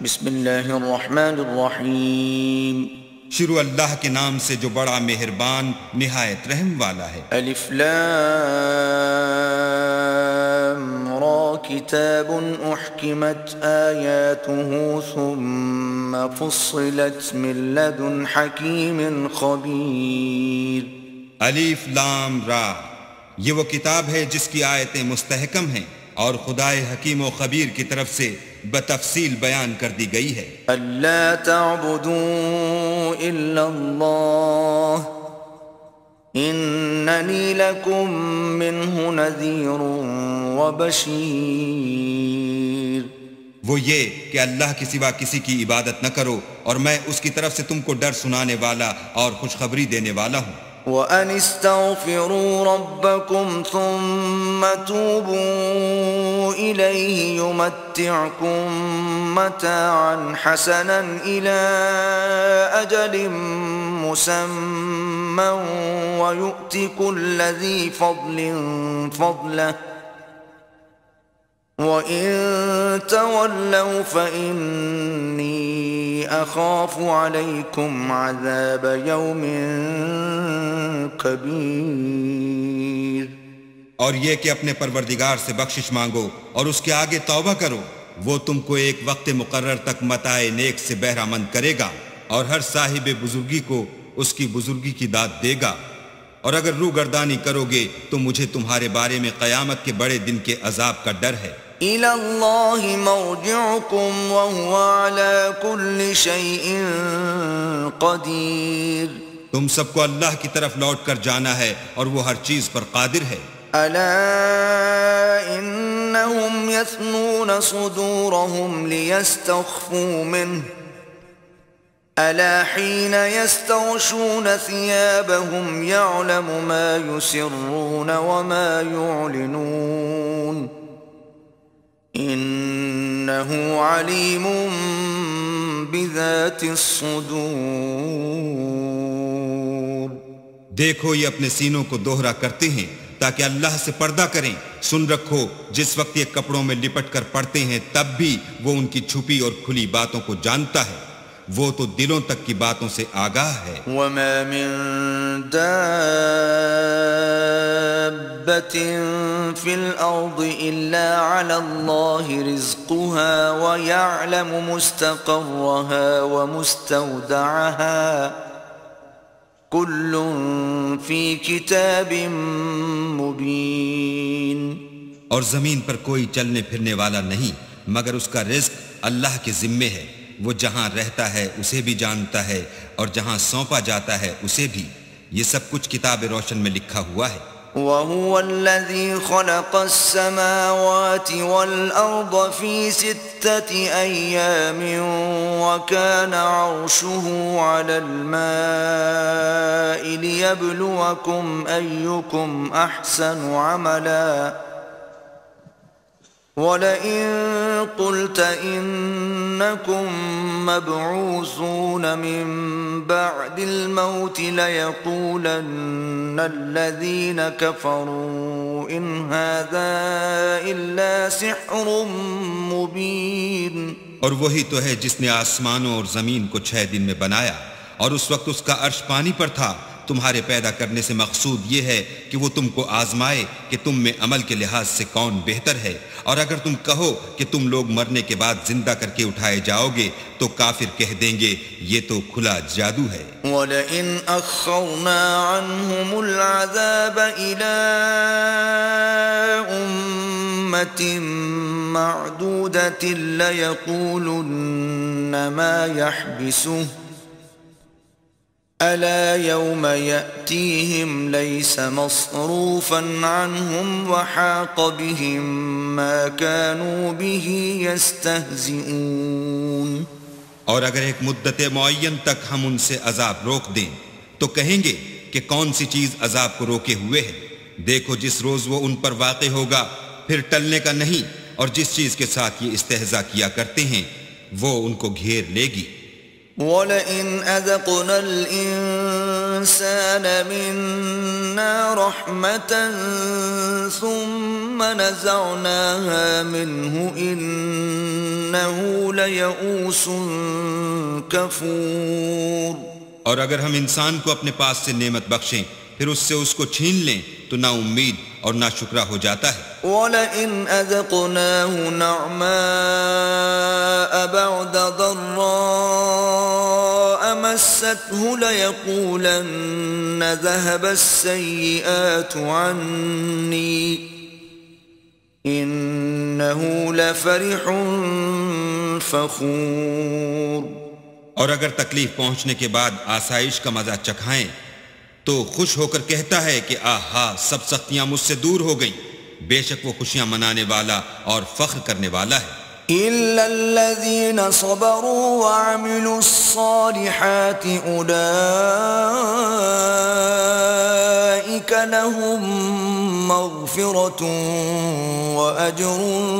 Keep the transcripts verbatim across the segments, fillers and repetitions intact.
بسم اللہ الرحمن الرحیم شروع اللہ کے نام سے جو بڑا مہربان نہایت رحم والا ہے۔ الف لام را کتاب احکمت آیاته ثم فصلت من لدن حکیم خبیر۔ الف لام را، یہ وہ کتاب ہے جس کی آیتیں مستحکم ہیں اور خدائے حکیم و خبیر کی طرف سے بتفصیل بیان کر دی گئی ہے۔ الا تعبدوا الا اللہ اننی لکم منہ نذیر وبشیر۔ وہ یہ کہ اللہ کے سوا کسی کی عبادت نہ کرو اور میں اس کی طرف سے تم کو ڈر سنانے والا اور خوشخبری دینے والا ہوں۔ وَأَنِ اسْتَغْفِرُوا رَبَّكُمْ ثُمَّ تُوبُوا إِلَيْهِ يُمَتِّعْكُمْ مَتَاعًا حَسَنًا إِلَى أَجَلٍ مُّسَمًّى وَيُؤْتِ كُلَّ ذِي فَضْلٍ فَضْلَهُ وَإِن تَوَلَّوْا فَإِنِّي أَخَافُ عَلَيْكُمْ عَذَابَ يَوْمٍ کبیر۔ اور یہ کہ اپنے پروردگار سے بخشش مانگو اور اس کے آگے توبہ کرو، وہ تم کو ایک وقت مقرر تک متاع نیک سے بہرہ مند کرے گا اور ہر صاحب بزرگی کو اس کی بزرگی کی داد دے گا، اور اگر روگردانی کرو گے تو مجھے تمہارے بارے میں قیامت کے بڑے دن کے عذاب کا ڈر ہے۔ إِلَى اللَّهِ مَرْجِعُكُمْ وَهُوَ عَلَى كُلِّ شَيْءٍ قَدِيرٌ۔ تم سب کو اللہ کی طرف لوٹ کر جانا ہے اور وہ ہر چیز پر قادر ہے۔ أَلَا إِنَّهُمْ يَثْنُونَ صُدُورَهُمْ لِيَسْتَخْفُوا مِنْهُ أَلَا حِينَ يَسْتَغْشُونَ ثِيَابَهُمْ يَعْلَمُ مَا يُسِرُّونَ وَمَا يُعْلِنُونَ إِنَّهُ عَلِيمٌ بِذَاتِ الصُّدُورِ۔ دیکھو یہ اپنے سینوں کو دوہرا کرتے ہیں تاکہ اللہ سے پردہ کریں۔ سن رکھو جس وقت یہ کپڑوں میں لپٹ کر پڑتے ہیں تب بھی وہ ان کی چھپی اور کھلی باتوں کو جانتا ہے، وہ تو دلوں تک کی باتوں سے آگاہ ہے۔ وَمَا مِن دَابَّةٍ فِي الْأَرْضِ إِلَّا عَلَى اللَّهِ رِزْقُهَا وَيَعْلَمُ مُسْتَقَرَّهَا وَمُسْتَوْدَعَهَا كُلٌّ فِي كِتَابٍ مُبِينٍ۔ اور زمین پر کوئی چلنے پھرنے والا نہیں مگر اس کا رزق اللہ کے ذمے ہے، وہ جہاں رہتا ہے اسے بھی جانتا ہے اور جہاں سونپا جاتا ہے اسے بھی، یہ سب کچھ کتاب روشن میں لکھا ہوا ہے۔ وَهُوَ الَّذِي خَلَقَ السَّمَاوَاتِ وَالْأَرْضَ فِي سِتَّةِ أَيَّامٍ وَكَانَ عَرْشُهُ عَلَى الْمَاءِ لِيَبْلُوَكُمْ أَيُّكُمْ أَحْسَنُ عَمَلًا وَلَئِن قُلْتَ إِنَّكُمْ مَبْعُوثُونَ مِنْ بَعْدِ الْمَوْتِ لَيَقُولَنَّ الَّذِينَ كَفَرُوا إِنْ هَذَا إِلَّا سِحْرٌ مُبِينٌ۔ اور وہی تو ہے جس نے آسمانوں اور زمین کو چھ دن میں بنایا، اور اس وقت اس کا عرش پانی پر تھا۔ تمہارے پیدا کرنے سے مقصود یہ ہے کہ وہ تم کو آزمائے کہ تم میں عمل کے لحاظ سے کون بہتر ہے، اور اگر تم کہو کہ تم لوگ مرنے کے بعد زندہ کر کے اٹھائے جاؤ گے تو کافر کہہ دیں گے یہ تو کھلا جادو ہے۔ وَلَئِنْ أَخَّرْنَا عَنْهُمُ الْعَذَابَ إِلَىٰ أُمَّةٍ مَّعْدُودَةٍ لَيَقُولُنَّ مَا يَحْبِسُهُ أَلَا يَوْمَ يَأْتِيهِمْ لَيْسَ مَصْرُوفًا عَنْهُمْ وَحَاقَ بِهِمْ مَا كَانُوا بِهِ يَسْتَهْزِئُونَ۔ اور اگر ایک مدت معین تک ہم ان سے عذاب روک دیں تو کہیں گے کہ کون سی چیز عذاب کو روکے ہوئے ہے، دیکھو جس روز وہ ان پر واقع ہوگا پھر ٹلنے کا نہیں، اور جس چیز کے ساتھ یہ استہزاء کیا کرتے ہیں وہ ان کو گھیر لے گی۔ وَلَئِنْ أَذَقْنَا الْإِنسَانَ مِنَّا رَحْمَةً ثُمَّ نَزَعْنَاهَا مِنْهُ إِنَّهُ لَيَئُوسٌ كَفُورٌ۔ اور اگر ہم انسان کو اپنے پاس سے نعمت بخشیں پھر اس سے اس کو چھین لیں تو نا امید اور نا شکرا ہو جاتا ہے۔ وَلَئِنْ أَذَقْنَاهُ نَعْمَاءَ بَعْدَ ضَرَّاءَ مَسَّتْهُ لَيَقُولَنَّ ذَهَبَ السَّيِّئَاتُ عَنِّي إِنَّهُ لَفَرِحٌ فَخُورٌ۔ اور اگر تکلیف پہنچنے کے بعد آسائش کا مزہ چکھائیں تو خوش ہو کر کہتا ہے کہ آہا سب سختیاں مجھ سے دور ہو گئیں، بے شک وہ خوشیاں منانے والا اور فخر کرنے والا ہے۔ إِلَّا الَّذِينَ صَبَرُوا وَعَمِلُوا الصَّالِحَاتِ أُولَئِكَ لَهُم مَّغْفِرَةٌ وَأَجْرٌ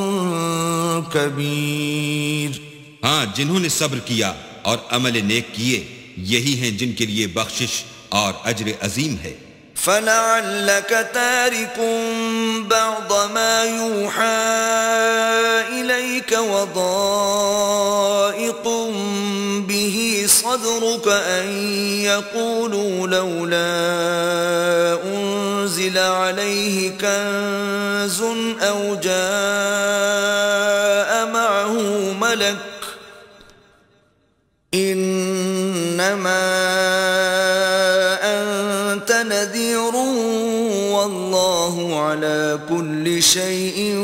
كَبِيرٌ۔ ہاں، جنہوں نے صبر کیا اور عمل نیک کیے یہی ہیں جن کے لیے بخشش اور اجر عظیم ہے۔ فَلَعَلَّكَ تَارِكٌ بَعْضَ مَا يُوحَى إِلَيْكَ وَضَائِقٌ بِهِ صَدْرُكَ أَن يَقُولُوا لَوْلَا أُنزِلَ عَلَيْهِ كَنزٌ أَوْ جَاءَ مَعَهُ مَلَكٌ إِنَّمَا أَنْتَ نَذِيرٌ وَاللَّهُ عَلَى كُلِّ شَيْءٍ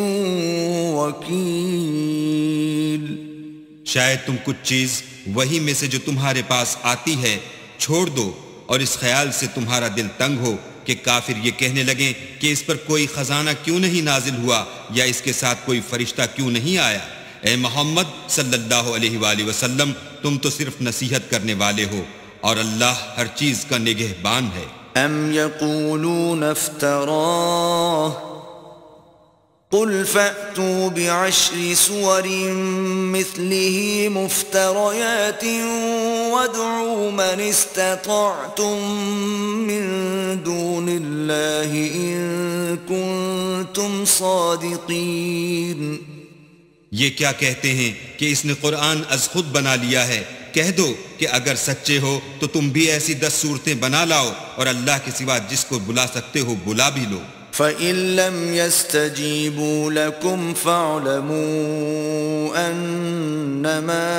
وَكِيلٌ۔ شاید تم کچھ چیز وہی میں سے جو تمہارے پاس آتی ہے چھوڑ دو اور اس خیال سے تمہارا دل تنگ ہو کہ کافر یہ کہنے لگیں کہ اس پر کوئی خزانہ کیوں نہیں نازل ہوا یا اس کے ساتھ کوئی فرشتہ کیوں نہیں آیا۔ اے محمد صلی اللہ علیہ وآلہ وسلم تم تو صرف نصیحت کرنے والے ہو اور اللہ ہر چیز کا نگہبان ہے۔ ام یقولون افتراہ قل فأتوا بعشر سور مثله مفتريات وادعوا من استطعتم من دون الله إن كنتم صادقين۔ یہ کیا کہتے ہیں کہ اس نے قرآن از خود بنا لیا ہے؟ کہہ دو کہ اگر سچے ہو تو تم بھی ایسی دس صورتیں بنا لاؤ اور اللہ کے سوا جس کو بلا سکتے ہو بلا بھی لو۔ فَإِن لَّمْ يَسْتَجِيبُوا لَكُمْ فَاعْلَمُوا أَنَّمَا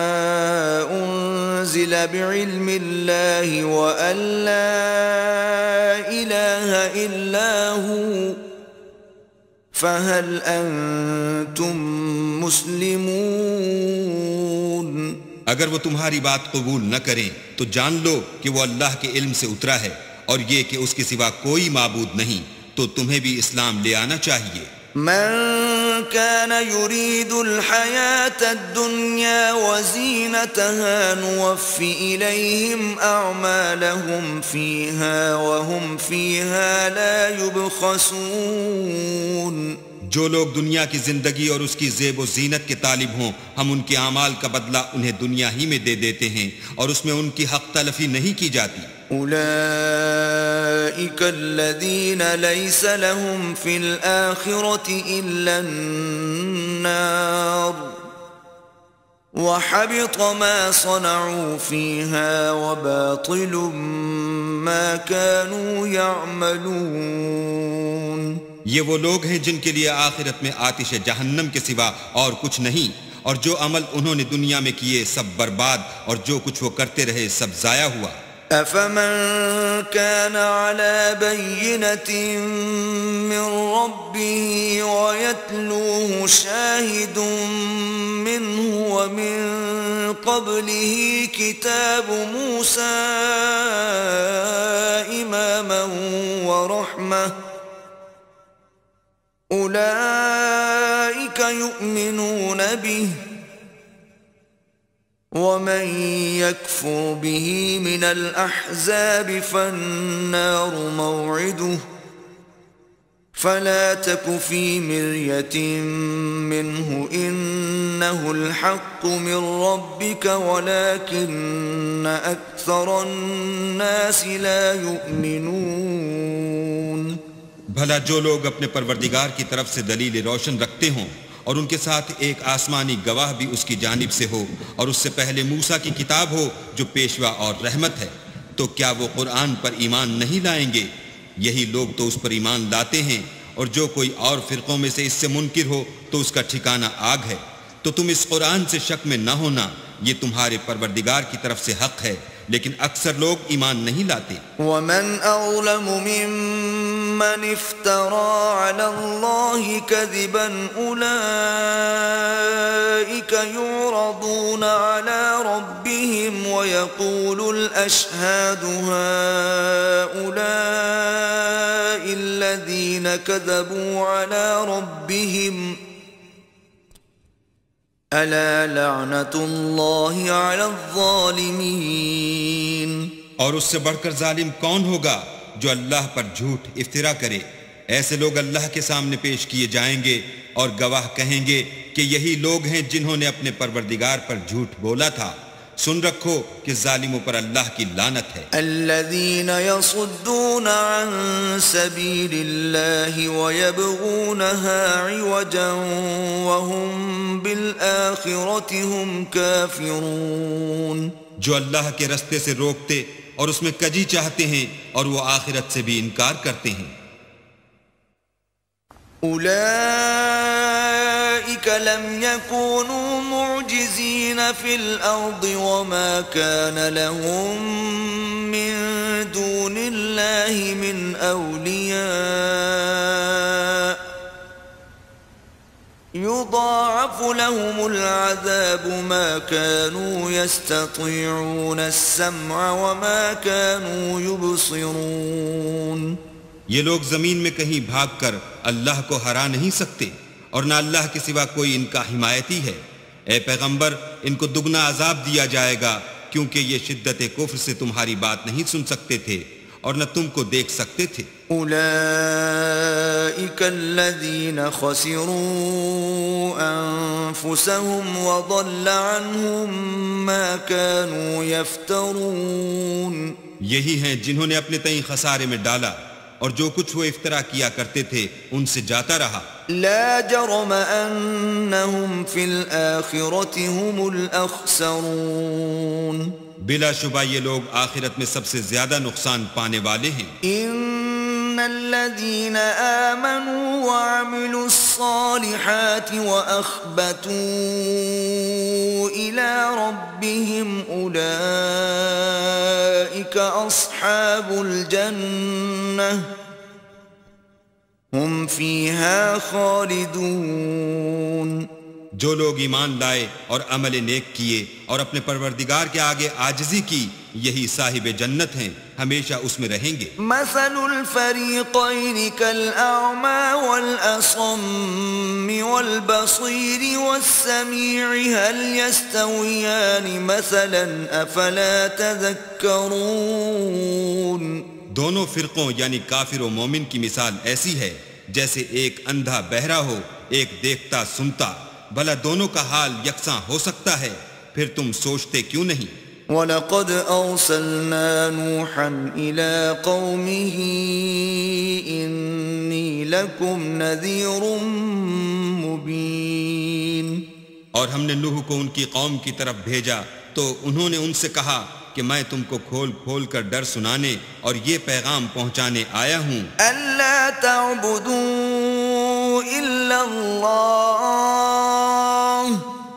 أُنزِلَ بِعِلْمِ اللَّهِ وَأَن لَّا إِلَٰهَ إِلَّا هُوَ فَهَلْ أَنتُم مُّسْلِمُونَ۔ اگر وہ تمہاری بات قبول نہ کریں تو جان لو کہ وہ اللہ کے علم سے اترا ہے اور یہ کہ اس کے سوا کوئی معبود نہیں، تو تمہیں بھی اسلام لے آنا چاہیے۔ من كان يريد الحياة الدنيا وزينتها نوف إليهم أعمالهم فيها وهم فيها لا يبخسون۔ جو لوگ دنیا کی زندگی اور اس کی زیب و زینت کے طالب ہوں ہم ان کے اعمال کا بدلہ انہیں دنیا ہی میں دے دیتے ہیں اور اس میں ان کی حق تلفی نہیں کی جاتی۔ أولئك الذين ليس لهم في الآخرة إلا النار وحبط ما صنعوا فيها وباطل ما كانوا يعملون۔ یہ وہ لوگ ہیں جن کے لیے آخرت میں آتش جہنم کے سوا اور کچھ نہیں، اور جو عمل انہوں نے دنیا میں کیے سب برباد اور جو کچھ وہ کرتے رہے سب ضائع ہوا۔ أفمن كان على بينة من ربه ويتلوه شاهد منه ومن قبله كتاب موسى إماما ورحمة أولئك يؤمنون به ومن يكفر به من الأحزاب فالنار موعده فلا تك في مرية منه إنه الحق من ربك ولكن أكثر الناس لا يؤمنون. بھلا جو لوگ اپنے پروردگار کی طرف سے دلیل روشن رکھتے ہوں اور ان کے ساتھ ایک آسمانی گواہ بھی اس کی جانب سے ہو اور اس سے پہلے موسیٰ کی کتاب ہو جو پیشوا اور رحمت ہے، تو کیا وہ قرآن پر ایمان نہیں لائیں گے؟ یہی لوگ تو اس پر ایمان لاتے ہیں، اور جو کوئی اور فرقوں میں سے اس سے منکر ہو تو اس کا ٹھکانہ آگ ہے۔ تو تم اس قرآن سے شک میں نہ ہونا، یہ تمہارے پروردگار کی طرف سے حق ہے، لیکن اکثر لوگ ایمان نہیں لاتے۔ ومن أظلم ممن افترى على الله كذبا أولئك يعرضون على ربهم ويقول الأشهاد هؤلاء الذين كذبوا على ربهم ألا لعنة الله على الظالمين۔ اور اس سے بڑھ کر ظالم کون ہوگا جو اللہ پر جھوٹ افترا کرے؟ ایسے لوگ اللہ کے سامنے پیش کیے جائیں گے اور گواہ کہیں گے کہ یہی لوگ ہیں جنہوں نے اپنے پروردگار پر جھوٹ بولا تھا۔ سن رکھو کہ ظالموں پر اللہ کی لعنت ہے۔ الذين يصدون عن سبيل الله ويبغونها عوجا وهم بالآخرة هم كافرون۔ جو اللہ کے رستے سے روکتے اور اس میں کجی چاہتے ہیں اور وہ آخرت سے بھی انکار کرتے ہیں۔ أولئك لم يكونوا معجزين في الأرض وما كان لهم من دون الله من أولياء يضاعف لهم العذاب ما كانوا يستطيعون السمع وما كانوا يبصرون۔ یہ لوگ زمین میں کہیں بھاگ کر اللہ کو ہرا نہیں سکتے اور نہ اللہ کے سوا کوئی ان کا حمایتی ہے۔ اے پیغمبر، ان کو دگنا عذاب دیا جائے گا کیونکہ یہ شدت کفر سے تمہاری بات نہیں سن سکتے تھے اور نہ تم کو دیکھ سکتے تھے۔ اولئک الذین خسروا انفسهم وضل عنهم ما كانوا يفترون۔ یہی ہیں جنہوں نے اپنے تئیں خسارے میں ڈالا اور جو کچھ وہ افطرا کیا کرتے تھے ان سے جاتا رہا۔ لا جرم انہم فی الآخرة هم الاخسرون۔ بلا شبہ یہ لوگ آخرت میں سب سے زیادہ نقصان پانے والے ہیں۔ ان الذین آمنوا وعملوا الصالحات واخبتوا الى ربهم اولئک اصحاب الجنہ ہم فیہا خالدون۔ جو لوگ ایمان لائے اور عمل نیک کیے اور اپنے پروردگار کے آگے عاجزی کی، یہی صاحب جنت ہیں، ہمیشہ اس میں رہیں گے۔ مثل الفریقین کالاعمی والاصم والبصیر والسمیع هل یستویان مثلا افلا تذکرون۔ دونوں فرقوں یعنی کافر و مومن کی مثال ایسی ہے جیسے ایک اندھا بہرا ہو، ایک دیکھتا سنتا، بھلا دونوں کا حال یکساں ہو سکتا ہے؟ پھر تم سوچتے کیوں نہیں؟ وَلَقَدْ أَرْسَلْنَا نُوحًا إِلَىٰ قَوْمِهِ إِنِّي لَكُمْ نَذِيرٌ مُبِينٌ۔ اور ہم نے نوح کو ان کی قوم کی طرف بھیجا تو انہوں نے ان سے کہا کہ میں تم کو کھول کھول کر ڈر سنانے اور یہ پیغام پہنچانے آیا ہوں۔ أَلَّا تَعْبُدُوا إِلَّا اللَّهَ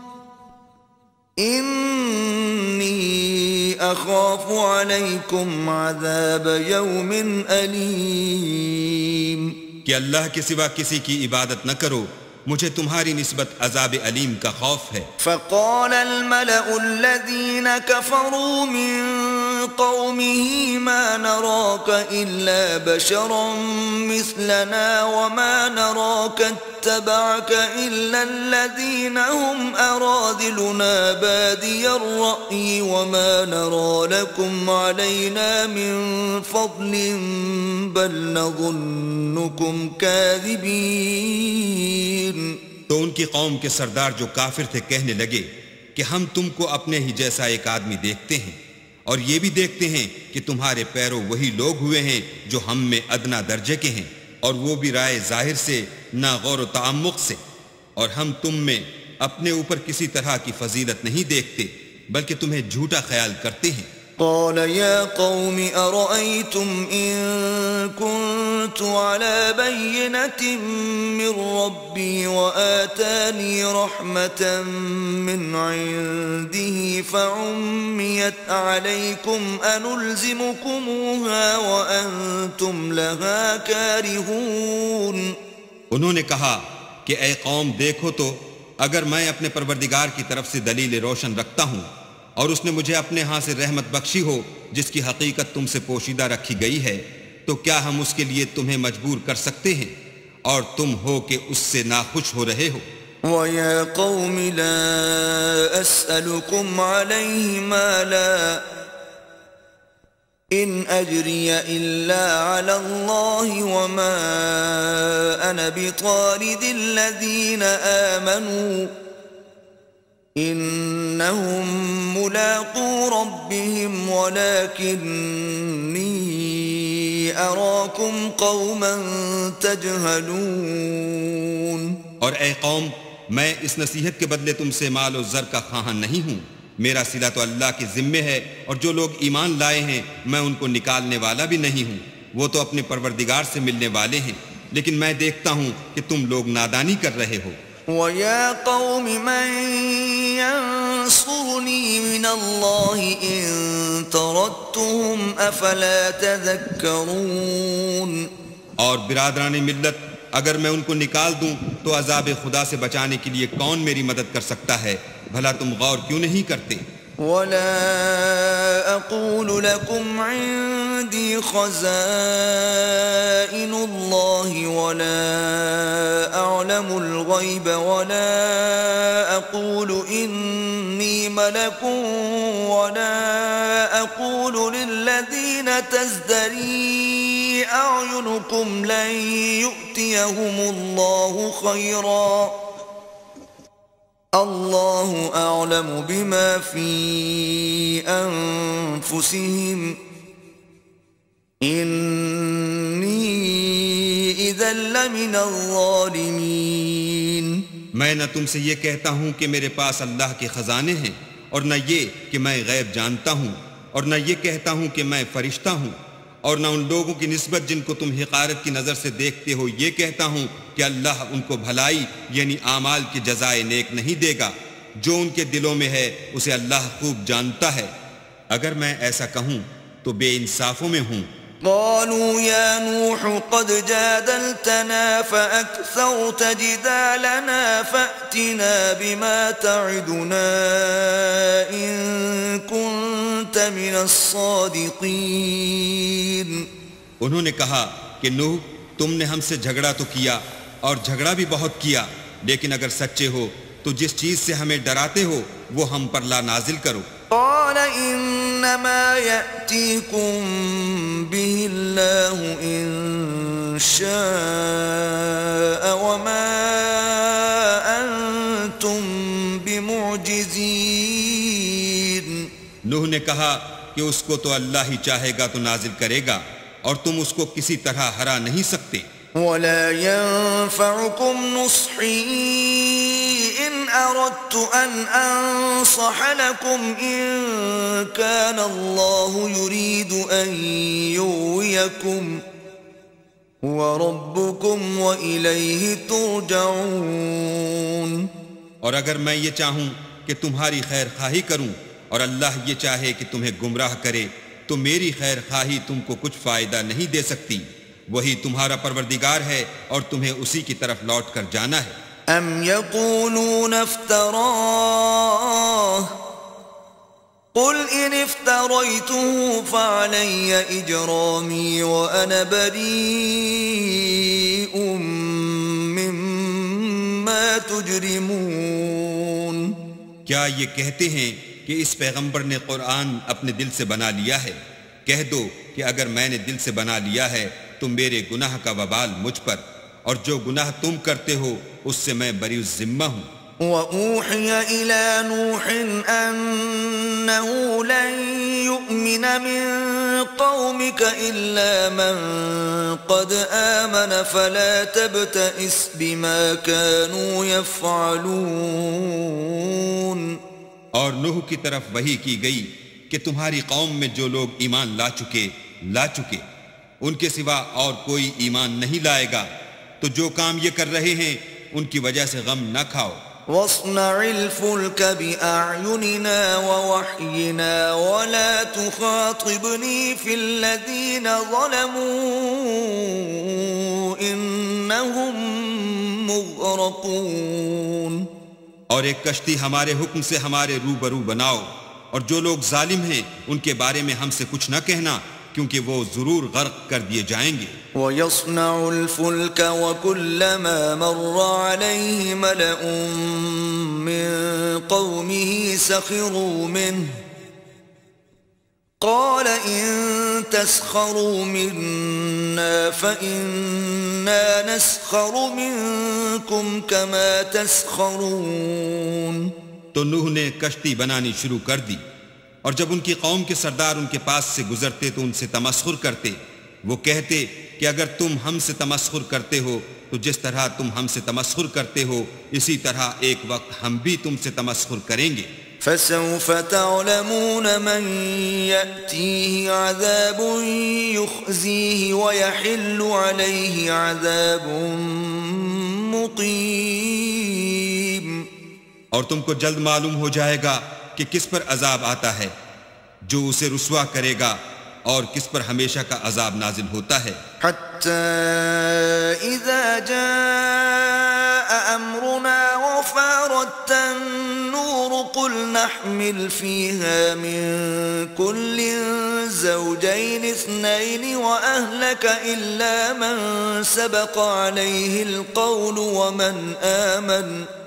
إِنِّي أَخَافُ عَلَيْكُمْ عَذَابَ يَوْمٍ أَلِيمٍ۔ کہ اللہ کے سوا کسی کی عبادت نہ کرو، مجھے تمہاری نسبت عذاب علیم کا خوف ہے۔ فقال الملأ الذين كفروا من قومه ما نراك إلا بشرا مثلنا وما نراك اتبعك إلا الذين هم أراذلنا بادي الرأي وما نرى لكم علينا من فضل بل نظنكم كاذبين. تو ان کی قوم کے سردار جو کافر تھے کہنے لگے کہ ہم تم کو اپنے ہی جیسا ایک آدمی دیکھتے ہیں اور یہ بھی دیکھتے ہیں کہ تمہارے پیرو وہی لوگ ہوئے ہیں جو ہم میں ادنا درجے کے ہیں، اور وہ بھی رائے ظاہر سے نہ غور و تعمق سے، اور ہم تم میں اپنے اوپر کسی طرح کی فضیلت نہیں دیکھتے بلکہ تمہیں جھوٹا خیال کرتے ہیں. قال يا قوم أرأيتم إن كنت على بينة من ربي وآتاني رحمة من عنده فعميت عليكم أنلزمكموها وأنتم لها كارهون. انہوں نے کہا کہ اے قوم دیکھو تو اگر میں اپنے پروردگار کی طرف سے دلیل روشن رکھتا ہوں اور اس نے مجھے اپنے ہاں سے رحمت بخشی ہو جس کی حقیقت تم سے پوشیدہ رکھی گئی ہے، تو کیا ہم اس کے لیے تمہیں مجبور کر سکتے ہیں اور تم ہو کہ اس سے ناخوش ہو رہے ہو؟ وَيَا قَوْمِ لَا أَسْأَلُكُمْ عَلَيْهِ مَالًا إِنْ أَجْرِيَ إِلَّا عَلَى اللَّهِ وَمَا أَنَا بِطَارِدِ الَّذِينَ آمَنُوا إنهم ملاقو ربهم ولكني أراكم قوما تجهلون. اور اے قوم میں اس نصیحت کے بدلے تم سے مال و زر کا خواہاں نہیں ہوں، میرا صلہ تو اللہ کے ذمے ہے، اور جو لوگ ایمان لائے ہیں میں ان کو نکالنے والا بھی نہیں ہوں، وہ تو اپنے پروردگار سے ملنے والے ہیں، لیکن میں دیکھتا ہوں کہ تم لوگ نادانی کر رہے ہو. وَيَا قَوْمِ مَنْ يَنْصُرُنِي مِنَ اللَّهِ إِن طَرَدتُّهُمْ أَفَلَا تَذَكَّرُونَ. اور برادران ملت اگر میں ان کو نکال دوں تو عذاب خدا سے بچانے کے لیے کون میری مدد کر سکتا ہے؟ بھلا تم غور کیوں نہیں کرتے؟ وَلَا أَقُولُ لَكُمْ عِندِي خَزَائِنُ اللَّهِ وَلَا أَعْلَمُ الْغَيْبَ وَلَا أَقُولُ إِنِّي مَلَكٌ وَلَا أَقُولُ لِلَّذِينَ تَزْدَرِي أَعْيُنُكُمْ لَن يُؤْتِيَهُمُ اللَّهُ خَيْرًا اللہ اعلم بما فی انفسہم انی اذا لمن الظالمین. میں نہ تم سے یہ کہتا ہوں کہ میرے پاس اللہ کے خزانے ہیں، اور نہ یہ کہ میں غیب جانتا ہوں، اور نہ یہ کہتا ہوں کہ میں فرشتہ ہوں، اور نہ ان لوگوں کی نسبت جن کو تم حقارت کی نظر سے دیکھتے ہو یہ کہتا ہوں کہ اللہ ان کو بھلائی یعنی اعمال کی جزائے نیک نہیں دے گا، جو ان کے دلوں میں ہے اسے اللہ خوب جانتا ہے. اگر میں ایسا کہوں تو بے انصافوں میں ہوں. قالوا يا نوح قد جادلتنا فأكثرت جدالنا فأتنا بما تعدنا إن كنت من الصادقين. انہوں نے کہا کہ نوح تم نے ہم سے جھگڑا تو کیا اور جھگڑا بھی بہت کیا، لیکن اگر سچے ہو تو جس چیز سے ہمیں ڈراتے ہو وہ ہم پر لا نازل کرو. قال انما يأتيكم به الله ان شاء وما انتم بمعجزين. نوح نے کہا کہ اس کو تو اللہ ہی چاہے گا تو نازل کرے گا، اور تم اس کو کسی طرح ہرا نہیں سکتے. ولا ينفعكم نصحي إن أردت أن أنصح لكم إن كان الله يريد أن يغويكم هو ربكم وإليه ترجعون. اور اگر میں یہ چاہوں کہ تمہاری خیر خواہی کروں اور اللہ یہ چاہے کہ تمہیں گمراہ کرے تو میری خیر خواہی تم کو کچھ فائدہ نہیں دے سکتی، وہی تمہارا پروردگار ہے اور تمہیں اسی کی طرف لوٹ کر جانا ہے. ام یقولون افتراہ قل إن افتريته فعلي إجرامي وأنا بريء مما تجرمون. کیا یہ کہتے ہیں کہ اس پیغمبر نے قرآن اپنے دل سے بنا لیا ہے؟ کہہ دو کہ اگر میں نے دل سے بنا لیا ہے تو میرے گناہ کا وبال مجھ پر، اور جو گناہ تم کرتے ہو اس سے میں بری الذمہ ہوں. وَأُوحِيَ إِلَى نُوحٍ أَنَّهُ لَن يُؤْمِنَ مِن قَوْمِكَ إِلَّا مَن قَدْ آمَنَ فَلَا تَبْتَئِسْ بِمَا كَانُوا يَفْعَلُونَ. اور نوح کی طرف وحی کی گئی کہ تمہاری قوم میں جو لوگ ایمان لا چکے لا چکے ان کے سوا اور کوئی ایمان نہیں لائے گا، تو جو کام یہ کر رہے ہیں ان کی وجہ سے غم نہ کھاؤ. وَاصْنَعِ الْفُلْكَ بِأَعْيُنِنَا وَوَحْيِنَا وَلَا تُخَاطِبْنِي فِي الَّذِينَ ظَلَمُوا إِنَّهُمْ مُغْرَقُونَ. اور ایک کشتی ہمارے حکم سے ہمارے روبرو بناؤ، اور جو لوگ ظالم ہیں ان کے بارے میں ہم سے کچھ نہ کہنا، کیونکہ وہ ضرور غرق کر دیے جائیں گے. وَيَصْنَعُ الْفُلْكَ وَكُلَّمَا مَرَّ عَلَيْهِ مَلَأٌ مِّن قَوْمِهِ سَخِرُوا مِنْهُ قَالَ إِن تَسْخَرُوا مِنَّا فَإِنَّا نَسْخَرُ مِنكُمْ كَمَا تَسْخَرُونَ. تو نوح نے کشتی بنانی شروع کر دی، اور جب ان کی قوم کے سردار ان کے پاس سے گزرتے تو ان سے تمسخر کرتے. وہ کہتے کہ اگر تم ہم سے تمسخر کرتے ہو تو جس طرح تم ہم سے تمسخر کرتے ہو اسی طرح ایک وقت ہم بھی تم سے تمسخر کریں گے. فَسَوْفَ تَعْلَمُونَ مَنْ يَأْتِيهِ عَذَابٌ يُخْزِيهِ وَيَحِلُّ عَلَيْهِ عَذَابٌ مُقِيمٌ. اور تم کو جلد معلوم ہو جائے گا کہ کس پر عذاب آتا ہے جو اسے رسوا کرے گا، اور کس پر ہمیشہ کا عذاب نازل ہوتا ہے. حَتَّى إِذَا جَاءَ أَمْرُنَا وَفَارَتِ النُّورُ قُلْ نَحْمِلُ فِيهَا مِن كُلٍّ زَوْجَيْنِ اثْنَيْنِ وَأَهْلَكَ إِلَّا مَن سَبَقَ عَلَيْهِ الْقَوْلُ وَمَنْ آمَنَ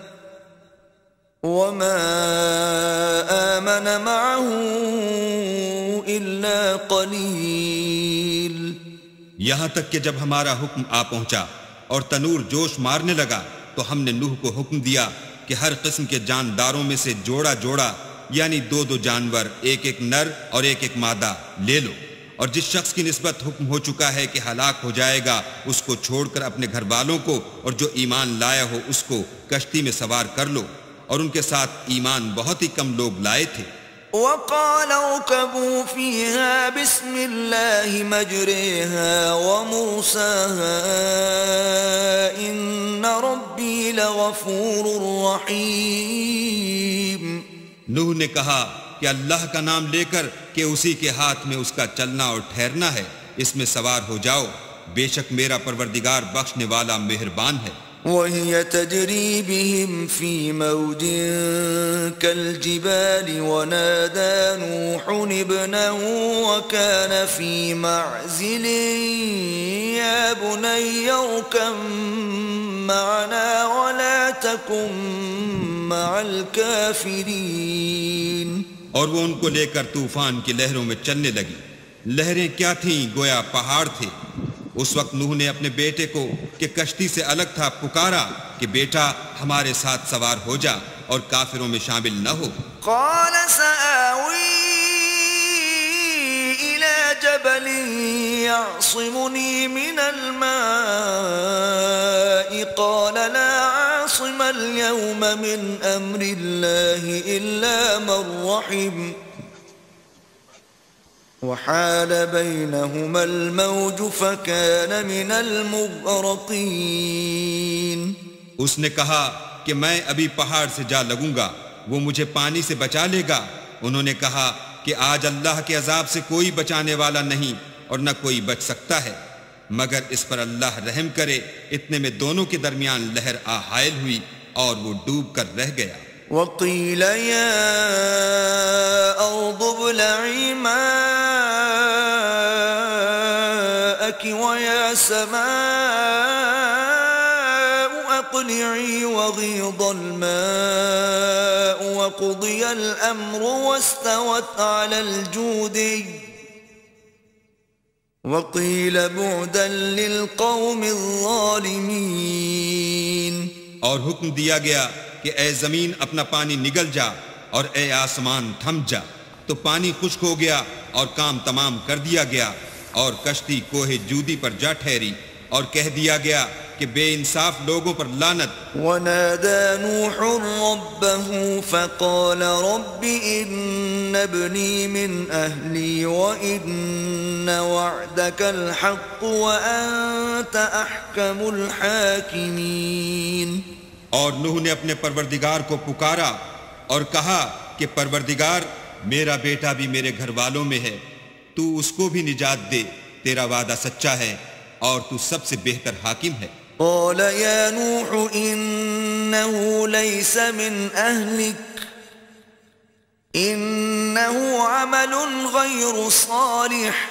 وَمَا آمَنَ مَعَهُ إِلَّا قَلِيلٌ. یہاں تک کہ جب ہمارا حکم آ پہنچا اور تنور جوش مارنے لگا تو ہم نے نوح کو حکم دیا کہ ہر قسم کے جانداروں میں سے جوڑا جوڑا یعنی دو دو جانور، ایک ایک نر اور ایک ایک مادہ لے لو، اور جس شخص کی نسبت حکم ہو چکا ہے کہ ہلاک ہو جائے گا اس کو چھوڑ کر اپنے گھر والوں کو، اور جو ایمان لایا ہو اس کو کشتی میں سوار کر لو. اور ان کے ساتھ ایمان بہت ہی کم لوگ لائے تھے. وَقَالَ ارْكَبُوا فِيهَا بِسْمِ اللَّهِ مَجْرَاهَا وَمُرْسَاهَا إِنَّ رَبِّي لَغَفُورٌ رَّحِيمٌ. نوح نے کہا کہ اللہ کا نام لے کر کہ اسی کے ہاتھ میں اس کا چلنا اور ٹھہرنا ہے، اس میں سوار ہو جاؤ، بے شک میرا پروردگار بخشنے والا مہربان ہے. وَهِيَ تَجْرِي بِهِمْ فِي مَوْجٍ كَالْجِبَالِ وَنَادَى نُوحٌ ابْنَهُ وَكَانَ فِي مَعْزِلٍ يَا بُنَيَّ ارْكَب مَّعَنَا وَلَا تَكُن مَّعَ الْكَافِرِينَ. اور وہ ان کو لے کر طوفان کی لہروں میں چلنے لگی. لہریں کیا تھیں؟ گویا پہاڑ تھے. اس وقت نوح نے اپنے بیٹے کو کہ کشتی سے الگ تھا پکارا کہ بیٹا ہمارے ساتھ سوار ہو جا اور کافروں میں شامل نہ ہو. قال سآوی إلى جبل يعصمني من الماء قال لا عاصم اليوم من أمر الله إلا من رحم وحال بينهما الموج فكان من المغرقين. اس نے کہا کہ میں ابھی پہاڑ سے جا لگوں گا، وہ مجھے پانی سے بچا لے گا. انہوں نے کہا کہ آج اللہ کے عذاب سے کوئی بچانے والا نہیں اور نہ کوئی بچ سکتا ہے مگر اس پر اللہ رحم کرے. اتنے میں دونوں کے درمیان لہر آ حائل ہوئی اور وہ ڈوب کر رہ گیا. وقيل يا أرض ابلعي ماءك ويا سماء أقلعي وغيض الماء وقضي الأمر واستوت على الجودي وقيل بعدا للقوم الظالمين. اور حکم دیا گیا کہ اے زمین اپنا پانی نگل جا اور اے آسمان تھم جا، تو پانی خشک ہو گیا اور کام تمام کر دیا گیا، اور کشتی کوہ جودی پر جا ٹھہری، اور کہہ دیا گیا کہ بے انصاف لوگوں پر لعنت. ونادى نوح ربه فقال رب إن ابني من أهلي وإن وعدك الحق وأنت أحكم الحاكمين. اور نوح نے اپنے پروردگار کو پکارا اور کہا کہ پروردگار، میرا بیٹا بھی میرے گھر والوں میں ہے، تو اس کو بھی نجات دے، تیرا وعدہ سچا ہے اور تو سب سے بہتر حاکم ہے. قال يا نوح إنه ليس من أهلك إنه عمل غير صالح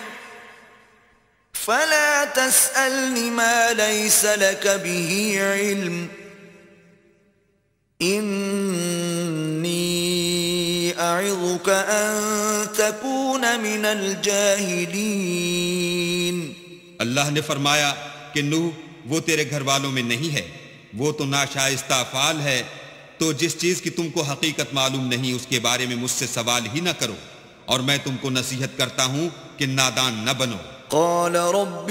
فلا تسألني ما ليس لك به علم إني أعظك أن تكون من الجاهلين. اللہ نے فرمایا کہ نوح وہ تیرے گھر والوں میں نہیں ہے، وہ تو ناشائستہ افعال ہے، تو جس چیز کی تم کو حقیقت معلوم نہیں اس کے بارے میں مجھ سے سوال ہی نہ کرو، اور میں تم کو نصیحت کرتا ہوں کہ نادان نہ بنو. قال رب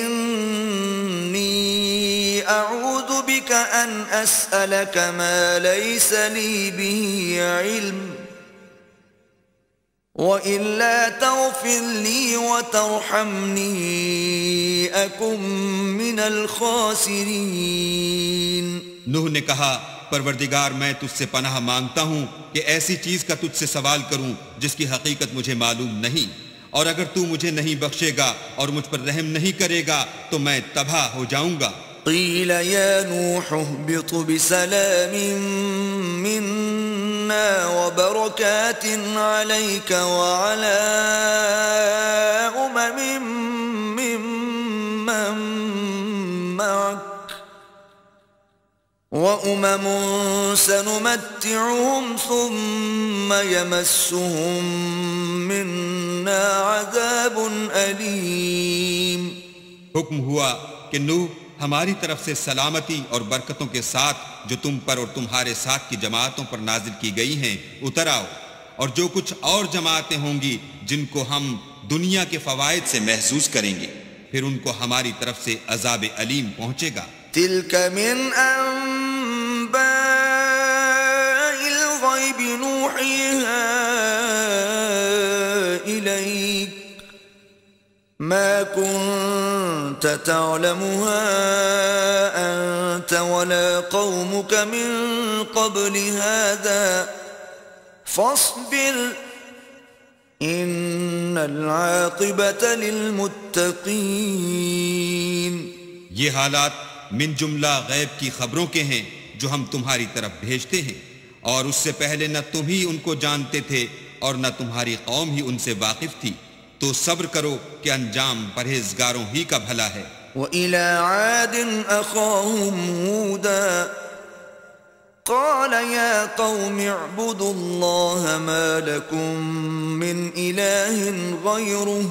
إني أعوذ بك أن أسألك ما ليس لي به علم وإلا تغفر لي وترحمني أكن من الخاسرين. نوح نے کہا پروردگار میں تجھ سے پناہ مانگتا ہوں کہ ایسی چیز کا تجھ سے سوال کروں جس کی حقیقت مجھے معلوم نہیں، اور اگر تو مجھے نہیں بخشے گا اور مجھ پر رحم نہیں کرے گا تو میں تباہ ہو جاؤں گا. قيل يا نوح اهبط بسلام منا وبركات عليك وعلى أمم ممن معك وأمم سنمتعهم ثم يمسهم منا عذاب أليم. حکم ہوا کہ نوح ہماری طرف سے سلامتی اور برکتوں کے ساتھ جو تم پر اور تمہارے ساتھ کی جماعتوں پر نازل کی گئی ہیں اتر آؤ، اور جو کچھ اور جماعتیں ہوں گی جن کو ہم دنیا کے فوائد سے محظوظ کریں گے پھر ان کو ہماری طرف سے عذاب علیم پہنچے گا. تلك من أنباء الغيب نوحيها إليك ما كنت تعلمها أنت ولا قومك من قبل هذا فاصبر إن العاقبة للمتقين. یہ حالات من جملہ غیب کی خبروں کے ہیں جو ہم تمہاری طرف بھیجتے ہیں، اور اس سے پہلے نہ تم ہی ان کو جانتے تھے اور نہ تمہاری قوم ہی ان سے واقف تھی، تو صبر کرو کہ انجام پرہیزگاروں ہی کا بھلا ہے. وَإِلَى عَادٍ أَخَاهُمْ هُودًا قَالَ يَا قَوْمِ اعْبُدُوا اللَّهَ مَا لَكُمْ مِنْ إِلَٰهٍ غَيْرُهُ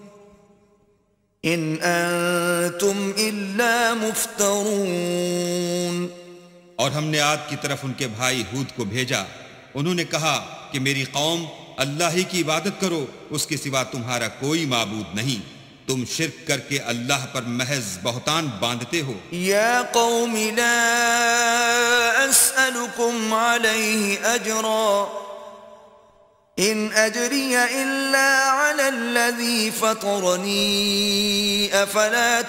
إِنْ أَنْتُمْ إِلَّا مُفْتَرُونَ. اور ہم نے عاد کی طرف ان کے بھائی ہود کو بھیجا، انہوں نے کہا کہ میری قوم اللہ ہی کی عبادت کرو، اس کے سوا تمہارا کوئی معبود نہیں، تم شرک کر کے اللہ پر محض بہتان باندھتے ہو. یا قوم لا اسألكم علیہ اجرا ان اجری الا علی الذی فطرنی افلا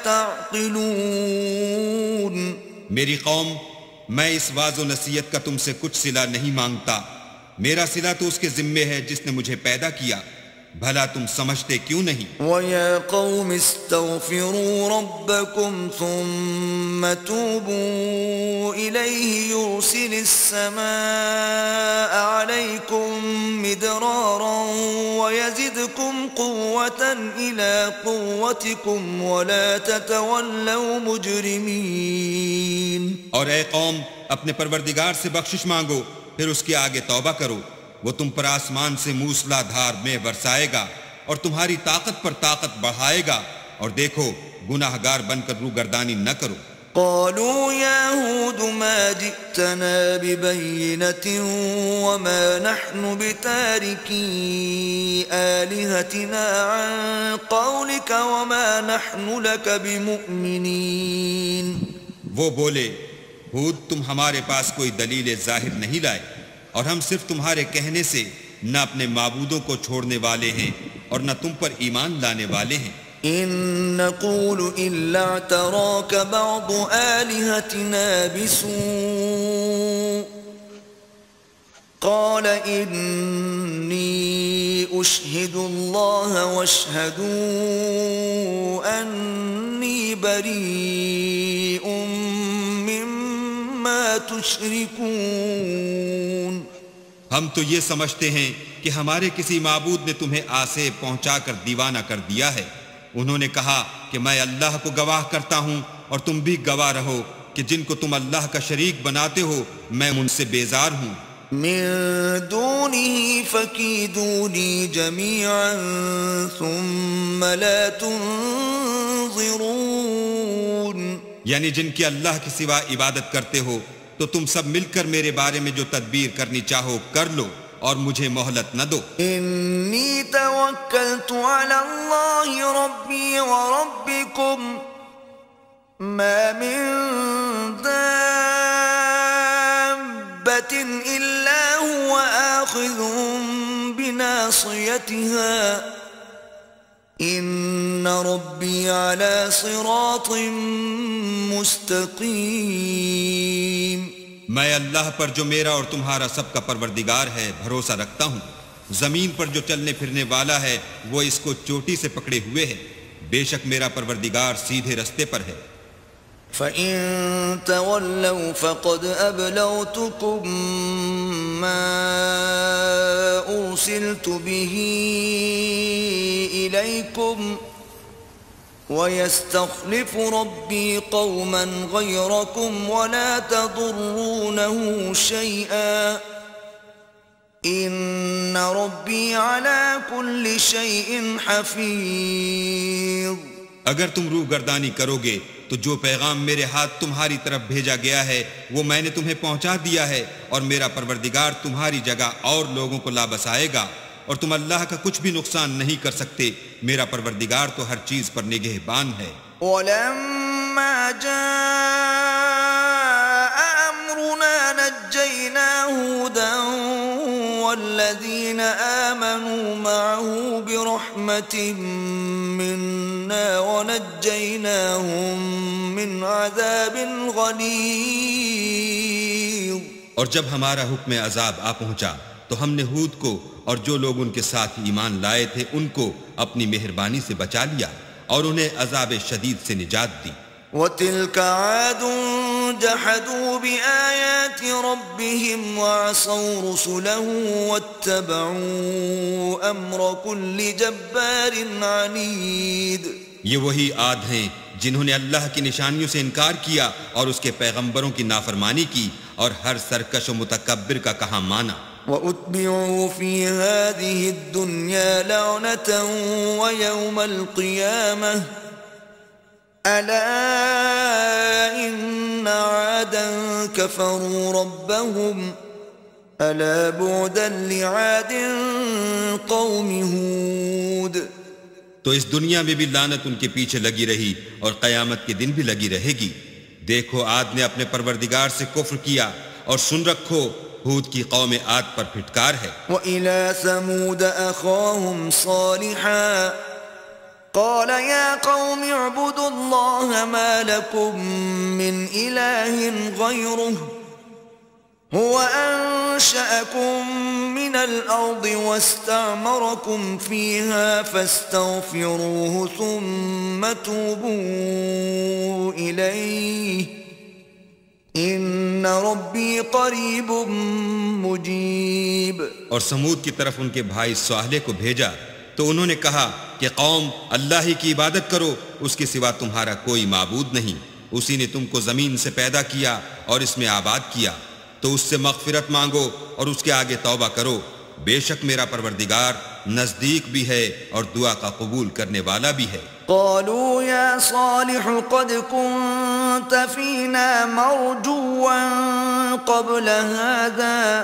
تعقلون. میری قوم، میں اس واعظ و نصیحت کا تم سے کچھ صلہ نہیں مانگتا، میرا صلہ تو اس کے ذمے ہے جس نے مجھے پیدا کیا، بھلا تم سمجھتے کیوں نہیں؟ وَيَا قَوْمِ اسْتَغْفِرُوا رَبَّكُمْ ثُمَّ تُوبُوا إِلَيْهِ يُرْسِلِ السَّمَاءَ عَلَيْكُمْ مِدْرَارًا وَيَزِدْكُمْ قُوَّةً إِلَى قُوَّتِكُمْ وَلَا تَتَوَلَّوْا مُجْرِمِينَ۔ اور اے قوم اپنے پروردگار سے بخشش مانگو، پھر اس کے آگے توبہ کرو، وہ تم پر آسمان سے موسلا دھار میں برسائے گا اور تمہاری طاقت پر طاقت بڑھائے گا، اور دیکھو گناہ گار بن کر روگردانی نہ کرو۔ قالوا يا هود ما جئتنا ببينة وما نحن بتاركي آلهتنا عن قولك وما نحن لك بمؤمنين۔ وہ بولے، ہود تم ہمارے پاس کوئی دلیل ظاہر نہیں لائے، اور ہم صرف تمہارے کہنے سے نہ اپنے معبودوں کو چھوڑنے والے ہیں اور نہ تم پر ایمان لانے والے ہیں۔ إن نقول إلا اعتراك بعض آلهتنا بسوء قال إني أشهد الله واشهدوا أني بريء مما تشركون۔ ہم تو یہ سمجھتے ہیں کہ ہمارے کسی معبود نے تمہیں آسے پہنچا کر دیوانہ کر دیا ہے۔ انہوں نے کہا کہ میں اللہ کو گواہ کرتا ہوں اور تم بھی گواہ رہو کہ جن کو تم اللہ کا شریک بناتے ہو میں ان سے بیزار ہوں۔ من دونه فكيدوني جميعا ثم لا تنظرون۔ یعنی جن کی اللہ کے سوا عبادت کرتے ہو تو تم سب مل کر میرے بارے میں جو تدبیر کرنی چاہو کر لو اور مجھے مہلت نہ دو۔ انی توکلت علی اللہ ربی وربکم ما من دابۃ الا هو آخذ بناصیتها ان ربی علی صراط مستقیم۔ میں اللہ پر جو میرا اور تمہارا سب کا پروردگار ہے بھروسہ رکھتا ہوں، زمین پر جو چلنے پھرنے والا ہے وہ اس کو چوٹی سے پکڑے ہوئے ہے، بے شک میرا پروردگار سیدھے رستے پر ہے۔ فَإِن تَوَلَّوْا فَقَدْ أَبْلَغْتُكُمْ مَا أُرْسِلْتُ بِهِ إِلَيْكُمْ وَيَسْتَخْلِفُ رَبِّي قَوْمًا غَيْرَكُمْ وَلَا تَضُرُّونَهُ شَيْئًا إِنَّ رَبِّي عَلَى كُلِّ شَيْءٍ حَفِيظٌ۔ اگر تم روح گردانی کرو گے تو جو پیغام میرے ہاتھ تمہاری طرف بھیجا گیا ہے وہ میں نے تمہیں پہنچا دیا ہے، اور میرا پروردگار تمہاری جگہ اور لوگوں کو لا بسائے گا، اور تم اللہ کا کچھ بھی نقصان نہیں کر سکتے، میرا پروردگار تو ہر چیز پر نگہبان ہے۔ وَلَمَّا جَاءَ أَمْرُنَا نَجَّيْنَا هُودًا وَالَّذِينَ آمَنُوا مَعَهُ بِرَحْمَةٍ مِّنَّا وَنَجَّيْنَاهُم مِّنْ عَذَابٍ غَلِيظٍ۔ اور جب ہمارا حکم عذاب آ پہنچا تو ہم نے ہود کو اور جو لوگ ان کے ساتھ ایمان لائے تھے ان کو اپنی مہربانی سے بچا لیا اور انہیں عذاب شدید سے نجات دی۔ وَتِلْكَ عَادٌ جَحَدُوا بِآيَاتِ رَبِّهِمْ وَعَصَوْا رُسُلَهُ وَاتَّبَعُوا أَمْرَ كُلِّ جَبَّارٍ عَنِيدٍ۔ یہ وہی عاد ہیں جنہوں نے اللہ کی نشانیوں سے انکار کیا اور اس کے پیغمبروں کی نافرمانی کی اور ہر سرکش و متکبر کا کہا مانا۔ وَأُتْبِعُوا فِي هَذِهِ الدُّنْيَا لَعْنَةً وَيَوْمَ الْقِيَامَةِ أَلَا إِنَّ عَادًا كَفَرُوا رَبَّهُمْ أَلَا بُعْدًا لِعَادٍ قَوْمِ هُودٍ۔ تو اس دنیا میں بھی لعنت ان کے پیچھے لگی رہی اور قیامت کے دن بھی لگی رہے گی۔ دیکھو عاد نے اپنے پروردگار سے کفر کیا، اور سن رکھو ہود کی قوم عاد پر پھٹکار ہے۔ وَإِلَى ثَمُودَ أَخَاهُمْ صَالِحًا قَالَ يَا قَوْمِ اعْبُدُوا اللَّهَ مَا لَكُمْ مِنْ إِلَٰهٍ غَيْرُهُ هُوَ أَنشَأَكُم أنشأكم من الأرض واستعمركم فيها فاستغفروه ثم توبوا إليه إن ربي قریب مجیب۔ اور سمود کی طرف ان کے بھائی صالح کو بھیجا تو انہوں نے کہا کہ قوم اللہ ہی کی عبادت کرو، اس کے سوا تمہارا کوئی معبود نہیں، اسی نے تم کو زمین سے پیدا کیا اور اس میں آباد کیا، تو اس سے مغفرت مانگو اور اس کے آگے توبہ کرو، بے شک میرا پروردگار نزدیک بھی ہے اور دعا کا قبول کرنے والا بھی ہے۔ قالوا يا صالح قد كنت فينا مرجوا قبل هذا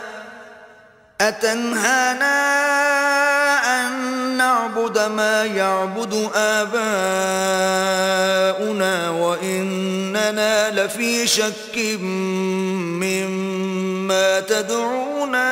أتنهانا أن نعبد ما يعبد آباؤنا وإننا لفي شك مما تدعونا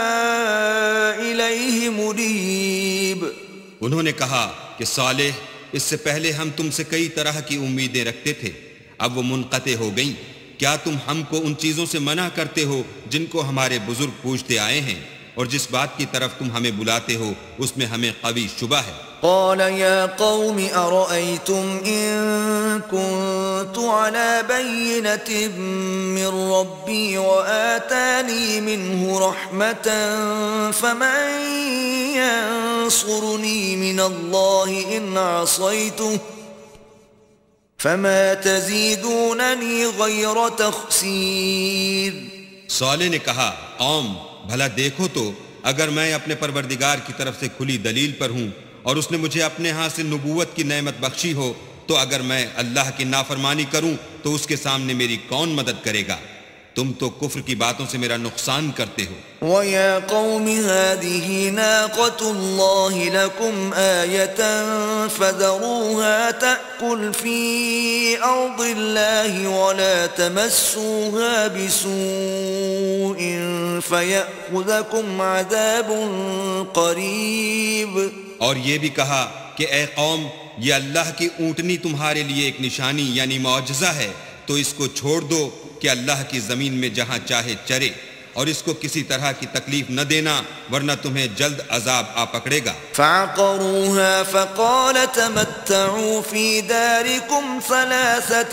إليه مريب۔ انہوں نے کہا کہ صالح اس سے پہلے ہم تم سے کئی طرح کی امیدیں رکھتے تھے، اب وہ منقطع ہو گئیں، کیا تم ہم کو ان چیزوں سے منع کرتے ہو جن کو ہمارے بزرگ پوچھتے آئے ہیں، اور جس بات کی طرف تم ہمیں بلاتے ہو اس میں ہمیں قوی شبہ ہے۔ قال يا قوم أرأيتم إن كنت على بينة من ربي وآتاني منه رحمة فمن ينصرني من الله إن عصيته فما تزيدونني غير تخسير۔ صالح نے کہا قوم بھلا دیکھو تو اگر میں اپنے پروردگار کی طرف سے کھلی دلیل پر ہوں اور اس نے مجھے اپنے ہاں سے نبوت کی نعمت بخشی ہو، تو اگر میں اللہ کی نافرمانی کروں تو اس کے سامنے میری کون مدد کرے گا؟ تم تو کفر کی باتوں سے میرا نقصان کرتے ہو۔ وَيَا قَوْمِ هَذِهِ نَاقَةُ اللَّهِ لَكُمْ آيَةً فَذَرُوهَا تَأْكُلْ فِي أَرْضِ اللَّهِ وَلَا تَمَسُّوهَا بِسُوءٍ فَيَأْخُذَكُمْ عَذَابٌ قَرِيبٌ۔ اور یہ بھی کہا کہ اے قوم یہ اللہ کی اونٹنی تمہارے لیے ایک نشانی یعنی معجزہ ہے، تو اس کو چھوڑ دو کہ اللہ کی زمین میں جہاں چاہے چرے، اور اس کو کسی طرح کی تکلیف نہ دینا ورنہ تمہیں جلد عذاب آ پکڑے گا۔ فعقروها فقال تمتعوا في داركم ثلاثة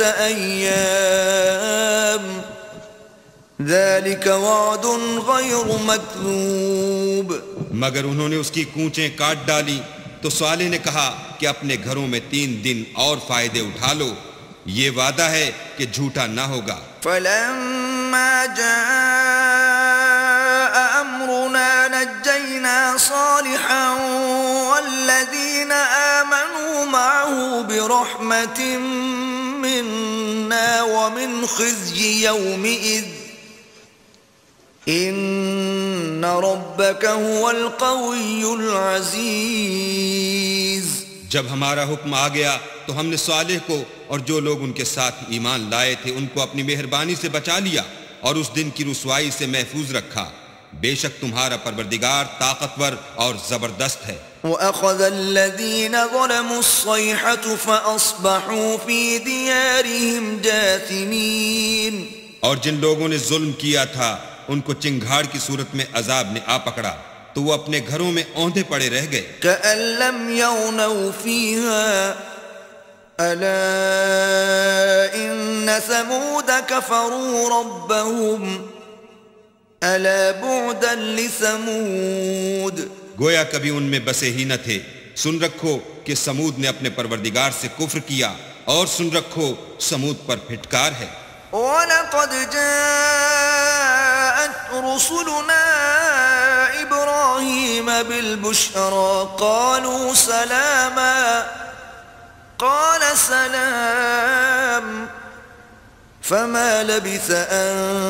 أيام ذلك وعد غير مكذوب۔ مگر انہوں نے اس کی کونچیں کاٹ ڈالی تو صالح نے کہا کہ اپنے گھروں میں تین دن اور فائدے اٹھا لو، یہ وعدہ ہے کہ جھوٹا نہ ہوگا۔ فلما جاء أمرنا نجينا صالحا والذين آمنوا معه برحمة منا ومن خزي يومئذ إن ربك هو القوي العزيز۔ جب ہمارا حکم آ گیا تو ہم نے صالح کو اور جو لوگ ان کے ساتھ ایمان لائے تھے ان کو اپنی مہربانی سے بچا لیا اور اس دن کی رسوائی سے محفوظ رکھا، بے شک تمہارا پروردگار طاقتور اور زبردست ہے۔ وَأَخَذَ الَّذِينَ ظَلَمُوا الصَّيْحَةُ فَأَصْبَحُوا فِي دِيَارِهِمْ جَاثِمِينَ۔ اور جن لوگوں نے ظلم کیا تھا ان کو چنگھاڑ کی صورت میں عذاب نے آ پکڑا تو وہ اپنے گھروں میں اوندھے پڑے رہ گئے۔ كَأَن لَّمْ يَغْنَوْا فِيهَا أَلَا إِنَّ ثَمُودَ كَفَرُوا رَبَّهُمْ أَلَا بُعْدًا لِثَمُودَ۔ گویا کبھی ان میں بسے ہی نہ تھے، سن رکھو کہ سمود نے اپنے پروردگار سے کفر کیا، اور سن رکھو سمود پر پھٹکار ہے۔ وَلَقَدْ جَاءَتْ رُسُلُنَا إِبْرَاهِيمَ بِالْبُشْرَى قَالُوا سَلَامًا قَالَ سَلَامٌ فَمَا لَبِثَ أَن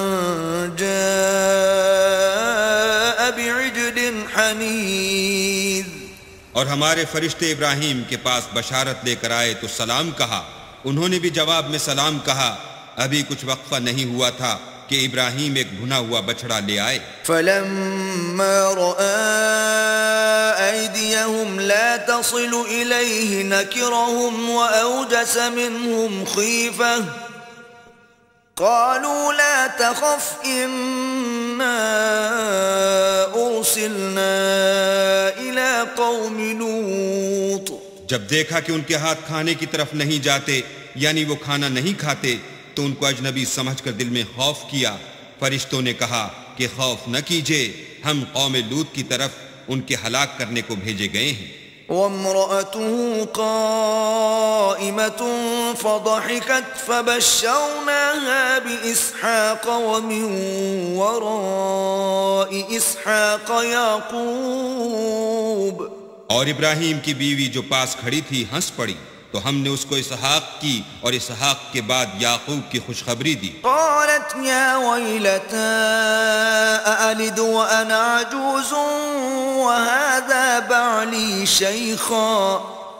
جَاءَ بِعِجْلٍ حَنِيذٍ۔ اور ہمارے فرشتے ابراہیم کے پاس بشارت لے کر آئے تو سلام کہا، انہوں نے بھی جواب میں سلام کہا۔ ابھی کچھ وقفہ نہیں ہوا تھا کہ ابراہیم ایک بھنا ہوا بچڑا لے آئے۔ فَلَمَّا رَأَى أَيْدِيَهُمْ لَا تَصِلُ إِلَيْهِ نَكِرَهُمْ وَأَوْجَسَ مِنْهُمْ خِيفَةً قالوا لا تخف إنا أرسلنا إلى قوم لوط. جب دیکھا کہ ان کے ہاتھ کھانے کی طرف نہیں جاتے یعنی وہ کھانا نہیں کھاتے تو ان کو اجنبی سمجھ کر دل میں خوف کیا. فرشتوں نے کہا کہ خوف نہ کیجئے، ہم قوم لوط کی طرف ان کے ہلاک کرنے کو بھیجے گئے ہیں. وامرأته قائمة فضحكت فبشرناها بإسحاق ومن وراء إسحاق يعقوب. اور ابراہیم کی بیوی جو پاس کھڑی تھی ہنس پڑی تو ہم نے اس کو اسحاق کی اور اسحاق کے بعد یعقوب کی خوشخبری دی. قالت يا ويلتى أألد وأنا عجوز وهذا بعلي شيخا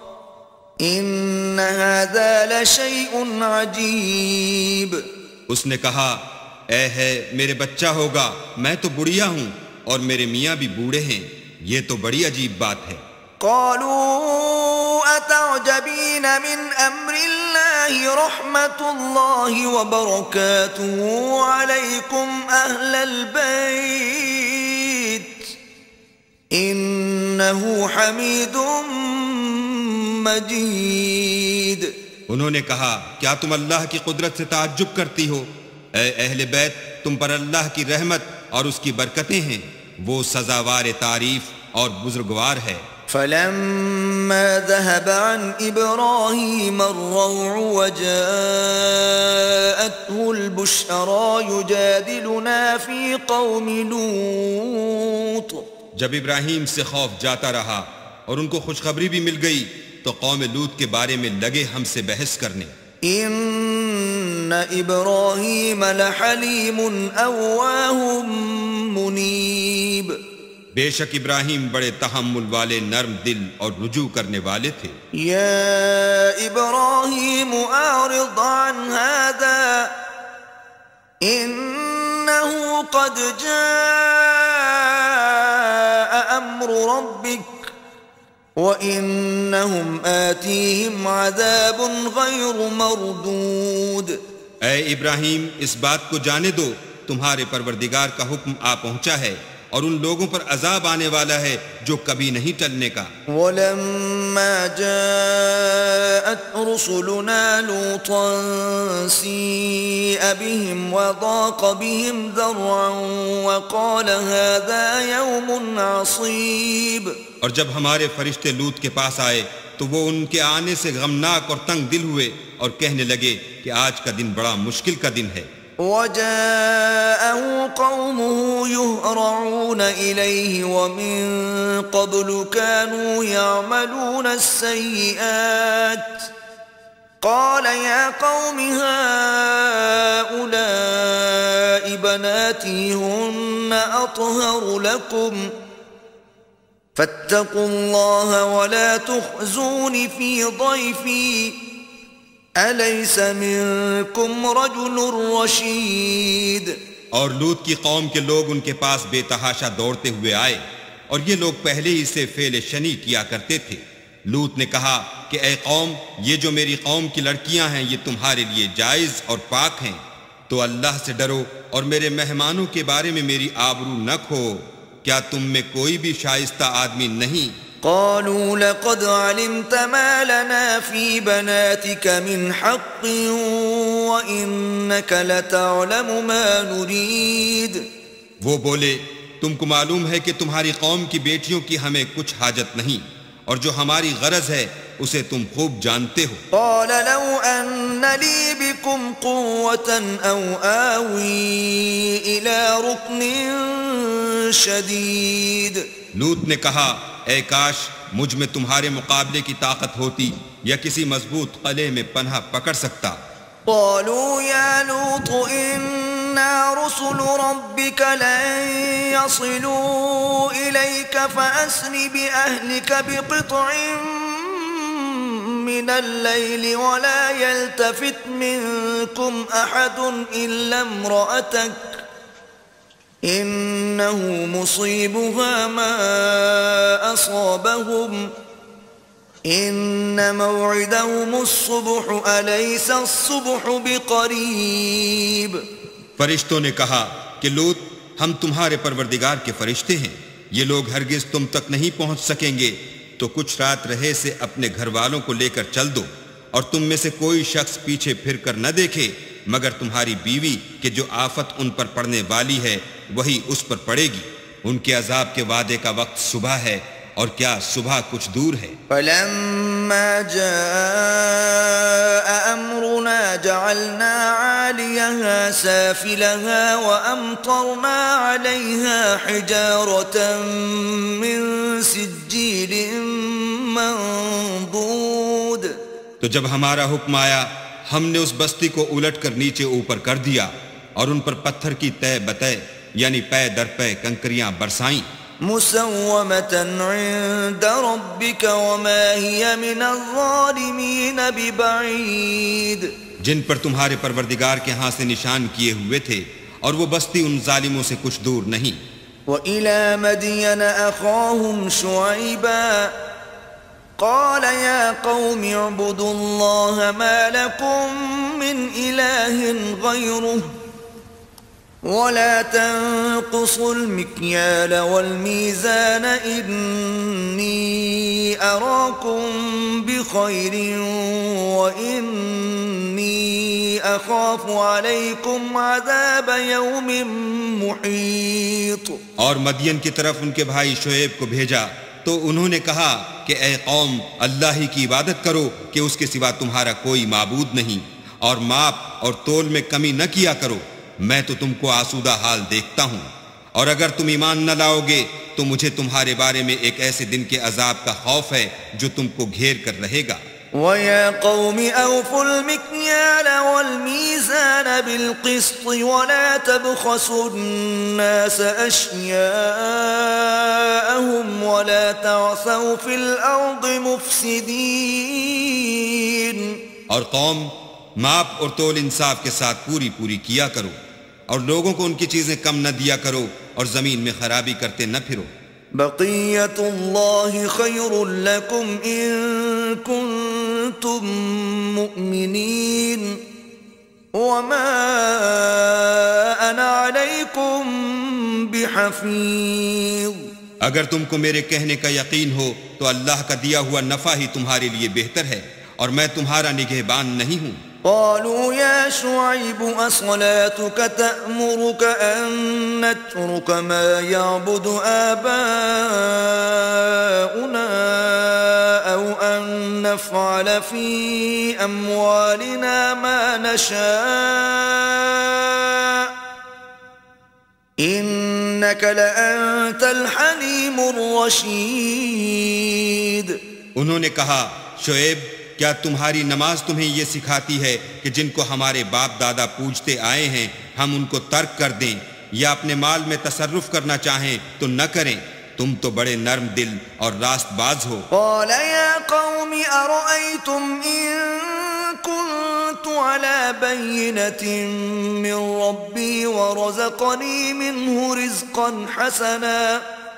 إن هذا لشيء عجيب. اس نے کہا اے ہے میرے بچہ ہوگا، میں تو بڑھیا ہوں اور میرے میاں بھی بوڑھے ہیں، یہ تو بڑی عجیب بات ہے. قالوا أتعجبين من أمر الله رحمة الله وبركاته عليكم أهل البيت إنه حميد مجيد. انہوں نے کہا کیا تم اللہ کی قدرت سے تعجب کرتی ہو؟ اے اہل بیت، تم پر اللہ کی رحمت اور اس کی برکتیں ہیں، وہ سزاوار تعریف اور بزرگوار ہے. فلما ذهب عن إبراهيم الروع وجاءته البشرى يجادلنا في قوم لوط. جب ابراہیم سے خوف جاتا رہا اور ان کو خوشخبری بھی مل گئی تو قوم لوط کے بارے میں لگے ہم سے بحث کرنے. إن إبراهيم لحليم أواه منيب. بے شک ابراہیم بڑے تحمل والے، نرم دل اور رجوع کرنے والے تھے. یا ابراہیم اعرض عن هذا انه قد جاء امر ربك وانهم آتيهم عذاب غير مردود. اے ابراہیم اس بات کو جانے دو تمہارے پروردگار کا حکم آ پہنچا ہے اور ان لوگوں پر عذاب آنے والا ہے جو کبھی نہیں ٹلنے کا. وَلَمَّا جَاءَتْ رُسُلُنَا لُوطًا سِيءَ بِهِمْ وَضَاقَ بِهِمْ ذَرْعًا وَقَالَ هَذَا يَوْمٌ عَصِيبٌ. اور جب ہمارے فرشتے لوط کے پاس آئے تو وہ ان کے آنے سے غمناک اور تنگ دل ہوئے اور کہنے لگے کہ آج کا دن بڑا مشکل کا دن ہے. وجاءه قومه يهرعون إليه ومن قبل كانوا يعملون السيئات قال يا قوم هؤلاء بناتي هن أطهر لكم فاتقوا الله ولا تخزون في ضيفي أَلَيْسَ مِنكُمْ رَجُلٌ رَشِيدٌ. اور لوط کی قوم کے لوگ ان کے پاس بے تحاشا دوڑتے ہوئے آئے اور یہ لوگ پہلے ہی سے فعل شنی کیا کرتے تھے. لوط نے کہا کہ اے قوم، یہ جو میری قوم کی لڑکیاں ہیں یہ تمہارے لیے جائز اور پاک ہیں، تو اللہ سے ڈرو اور میرے مہمانوں کے بارے میں میری آبرو نہ کھو. کیا تم میں کوئی بھی شائستہ آدمی نہیں؟ قالوا لقد علمت ما لنا في بناتك من حق وإنك لتعلم ما نريد. وہ بولے تم کو معلوم ہے کہ تمہاری قوم کی بیٹیوں کی ہمیں کچھ حاجت نہیں اور جو ہماری غرض ہے اسے تم خوب جانتے ہو. قال لو أن لي بكم قوة أو آوي إلى ركن شديد. لوط نے کہا اے کاش مجھ میں تمہارے مقابلے کی طاقت ہوتی یا کسی مضبوط قلعے میں پناہ پکڑ سکتا. قالوا يا لوط إنا رسل ربك لن يصلوا إليك فأسر بأهلك بقطع من الليل ولا يلتفت منكم أحد إلا امرأتك إنه مصيبها ما أصابهم إن موعدهم الصبح أليس الصبح بقريب. فرشتوں نے کہا کہ لوط ہم تمہارے پروردگار کے فرشتے ہیں، یہ لوگ ہرگز تم تک نہیں پہنچ سکیں گے، تو کچھ رات رہے سے اپنے گھر والوں کو لے کر چل دو، اور تم میں سے کوئی شخص پیچھے پھر کر نہ دیکھے مگر تمہاری بیوی کہ جو آفت ان پر پڑنے والی ہے وہی اس پر پڑے گی. ان کے عذاب کے وعدے کا وقت صبح ہے، اور کیا صبح کچھ دور ہے. فلما جاء أمرنا جعلنا عاليها سافلها وأمطرنا عليها حجارة من سجيل منضود. تو جب ہمارا حکم آیا ہم نے اس بستی کو الٹ کر نیچے اوپر کر دیا اور ان پر پتھر کی تہ بتہ یعنی پے در پے کنکریاں برسائیں. مسومة عند ربك وما هي من الظالمين ببعيد. جن پر تمہارے پروردگار کے ہاں سے نشان کیے ہوئے تھے، اور وہ بستی ان ظالموں سے کچھ دور نہیں. وإلى مدين أخاهم شعيبا قال يا قوم اعبدوا الله ما لكم من إله غيره ولا تنقصوا المكيال والميزان إني أراكم بخير وإني أخاف عليكم عذاب يوم محيط. اور مدین کی طرف ان کے بھائی شعیب کو بھیجا تو انہوں نے کہا کہ اے قوم اللہ ہی کی عبادت کرو کہ اس کے سوا تمہارا کوئی معبود نہیں، اور ماپ اور تول میں کمی نہ کیا کرو، میں تو تم کو آسودہ حال دیکھتا ہوں، اور اگر تم ایمان نہ لاؤ گے تو مجھے تمہارے بارے میں ایک ایسے دن کے عذاب کا خوف ہے جو تم کو گھیر کر رہے گا. وَيَا قَوْمِ أَوْفُوا الْمِكْيَالَ وَالْمِيزَانَ بِالْقِسْطِ وَلَا تَبْخَسُوا النَّاسَ أَشْيَاءَهُمْ وَلَا تَعْثَوْا فِي الْأَرْضِ مُفْسِدِينَ. اور قوم ماپ اور تول انصاف کے ساتھ پوری پوری کیا کرو، اور لوگوں کو ان کی چیزیں کم نہ دیا کرو، اور زمین میں خرابی کرتے نہ پھرو. بقیت اللہ خیر لکم ان کنتم مؤمنین وما انا علیکم بحفیظ. اگر تم کو میرے کہنے کا یقین ہو تو اللہ کا دیا ہوا نفع ہی تمہارے لیے بہتر ہے، اور میں تمہارا نگہبان نہیں ہوں. قالوا يا شعيب أصلاتك تأمرك أن نترك ما يعبد آباؤنا أو أن نفعل في أموالنا ما نشاء إنك لأنت الحليم الرشيد. انہوں نے کہا شعیب کیا تمہاری نماز تمہیں یہ سکھاتی ہے کہ جن کو ہمارے باپ دادا پوجتے آئے ہیں ہم ان کو ترک کر دیں، یا اپنے مال میں تصرف کرنا چاہیں تو نہ کریں؟ تم تو بڑے نرم دل اور راست باز ہو. قال يا قوم أرأيتم إن كنت على بينة من ربي ورزقني منه رزقا حسنا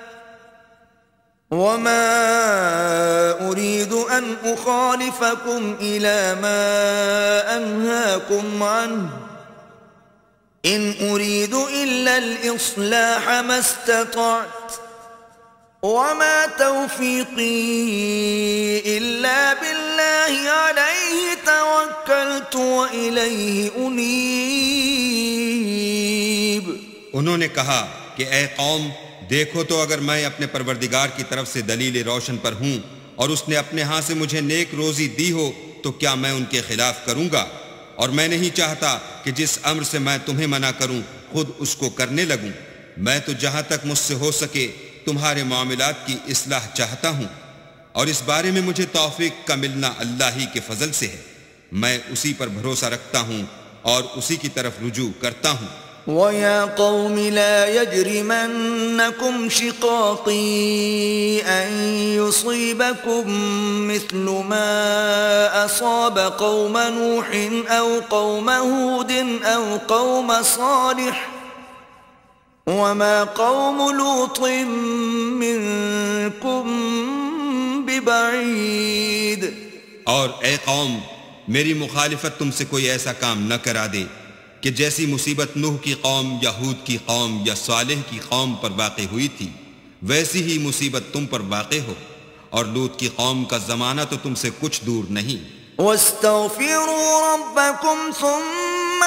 وما أريد أن أخالفكم إلى ما أنهاكم عنه إن أريد إلا الإصلاح ما استطعت وما توفيقي إلا بالله عليه توكلت وإليه أنيب. انہوں نے کہا کہ اے قوم دیکھو تو اگر میں اپنے پروردگار کی طرف سے دلیل روشن پر ہوں اور اس نے اپنے ہاں سے مجھے نیک روزی دی ہو تو کیا میں ان کے خلاف کروں گا؟ اور میں نہیں چاہتا کہ جس امر سے میں تمہیں منع کروں خود اس کو کرنے لگوں. میں تو جہاں تک مجھ سے ہو سکے تمہارے معاملات کی اصلاح چاہتا ہوں، اور اس بارے میں مجھے توفیق کا ملنا اللہ ہی کے فضل سے ہے. میں اسی پر بھروسہ رکھتا ہوں اور اسی کی طرف رجوع کرتا ہوں. وَيَا قَوْمِ لَا يَجْرِمَنَّكُمْ شِقَاقِي أَن يُصِيبَكُم مِّثْلُ مَا أَصَابَ قَوْمَ نُوحٍ أَوْ قَوْمَ هُودٍ أَوْ قَوْمَ صَالِحٍ وَمَا قَوْمُ لُوطٍ مِّنكُم ببعيد. اور اے قوم، میری مخالفت تم سے کوئی ایسا کام نہ کرا دے کہ جیسی مصیبت نوح کی قوم یا ہود کی قوم یا صالح کی قوم پر واقع ہوئی تھی ویسی ہی مصیبت تم پر واقع ہو، اور لوط کی قوم کا زمانہ تو تم سے کچھ دور نہیں۔ واستغفروا ربكم ثم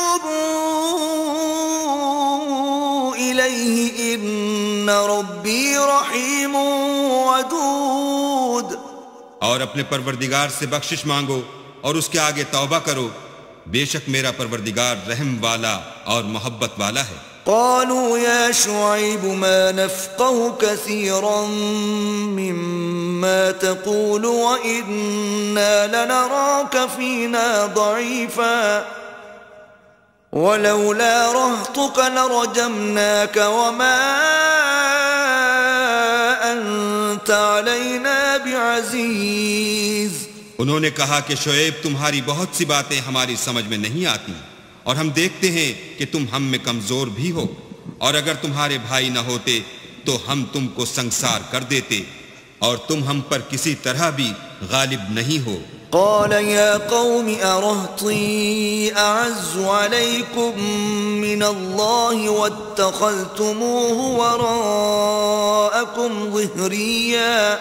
توبوا إليه إن ربي رحيم ودود۔ اور اپنے پروردگار سے بخشش مانگو اور اس کے آگے توبہ کرو، بے شک میرا پروردگار رحم والا اور محبت والا ہے۔ قالوا يا شعيب ما نفقه كثيرا مما تقول وإنا لنراك فينا ضعيفا ولولا رهطك لرجمناك وما أنت علينا بعزيز۔ انہوں نے کہا کہ شعیب تمہاری بہت سی باتیں ہماری سمجھ میں نہیں آتی، اور ہم دیکھتے ہیں کہ تم ہم میں کمزور بھی ہو، اور اگر تمہارے بھائی نہ ہوتے تو ہم تم کو سنگسار کر دیتے، اور تم ہم پر کسی طرح بھی غالب نہیں ہو۔ قال يا قوم أرهطي أعز عليكم من الله واتخذتموه وراءكم ظهريا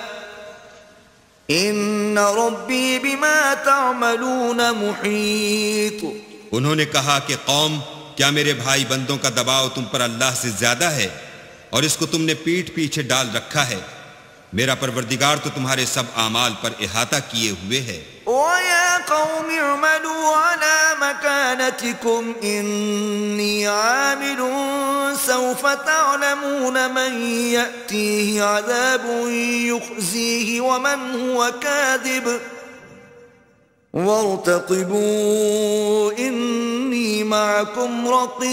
إن ربي بما تعملون محيط۔ انہوں نے کہا کہ قوم، کیا میرے بھائی بندوں کا دباؤ تم پر اللہ سے زیادہ ہے، اور اس کو تم نے پیٹھ پیچھے ڈال رکھا ہے؟ میرا پروردگار تو تمہارے سب اعمال پر احاطہ کیے ہوئے ہے۔ وَيَا قَوْمِ اعْمَلُوا عَلَى مَكَانَتِكُمْ إِنِّي عَامِلٌ سَوْفَ تَعْلَمُونَ مَنْ يَأْتِيهِ عَذَابٌ يُخْزِيهِ وَمَنْ هُوَ كَاذِبٌ وَارْتَقِبُوا إِنِّي مَعَكُمْ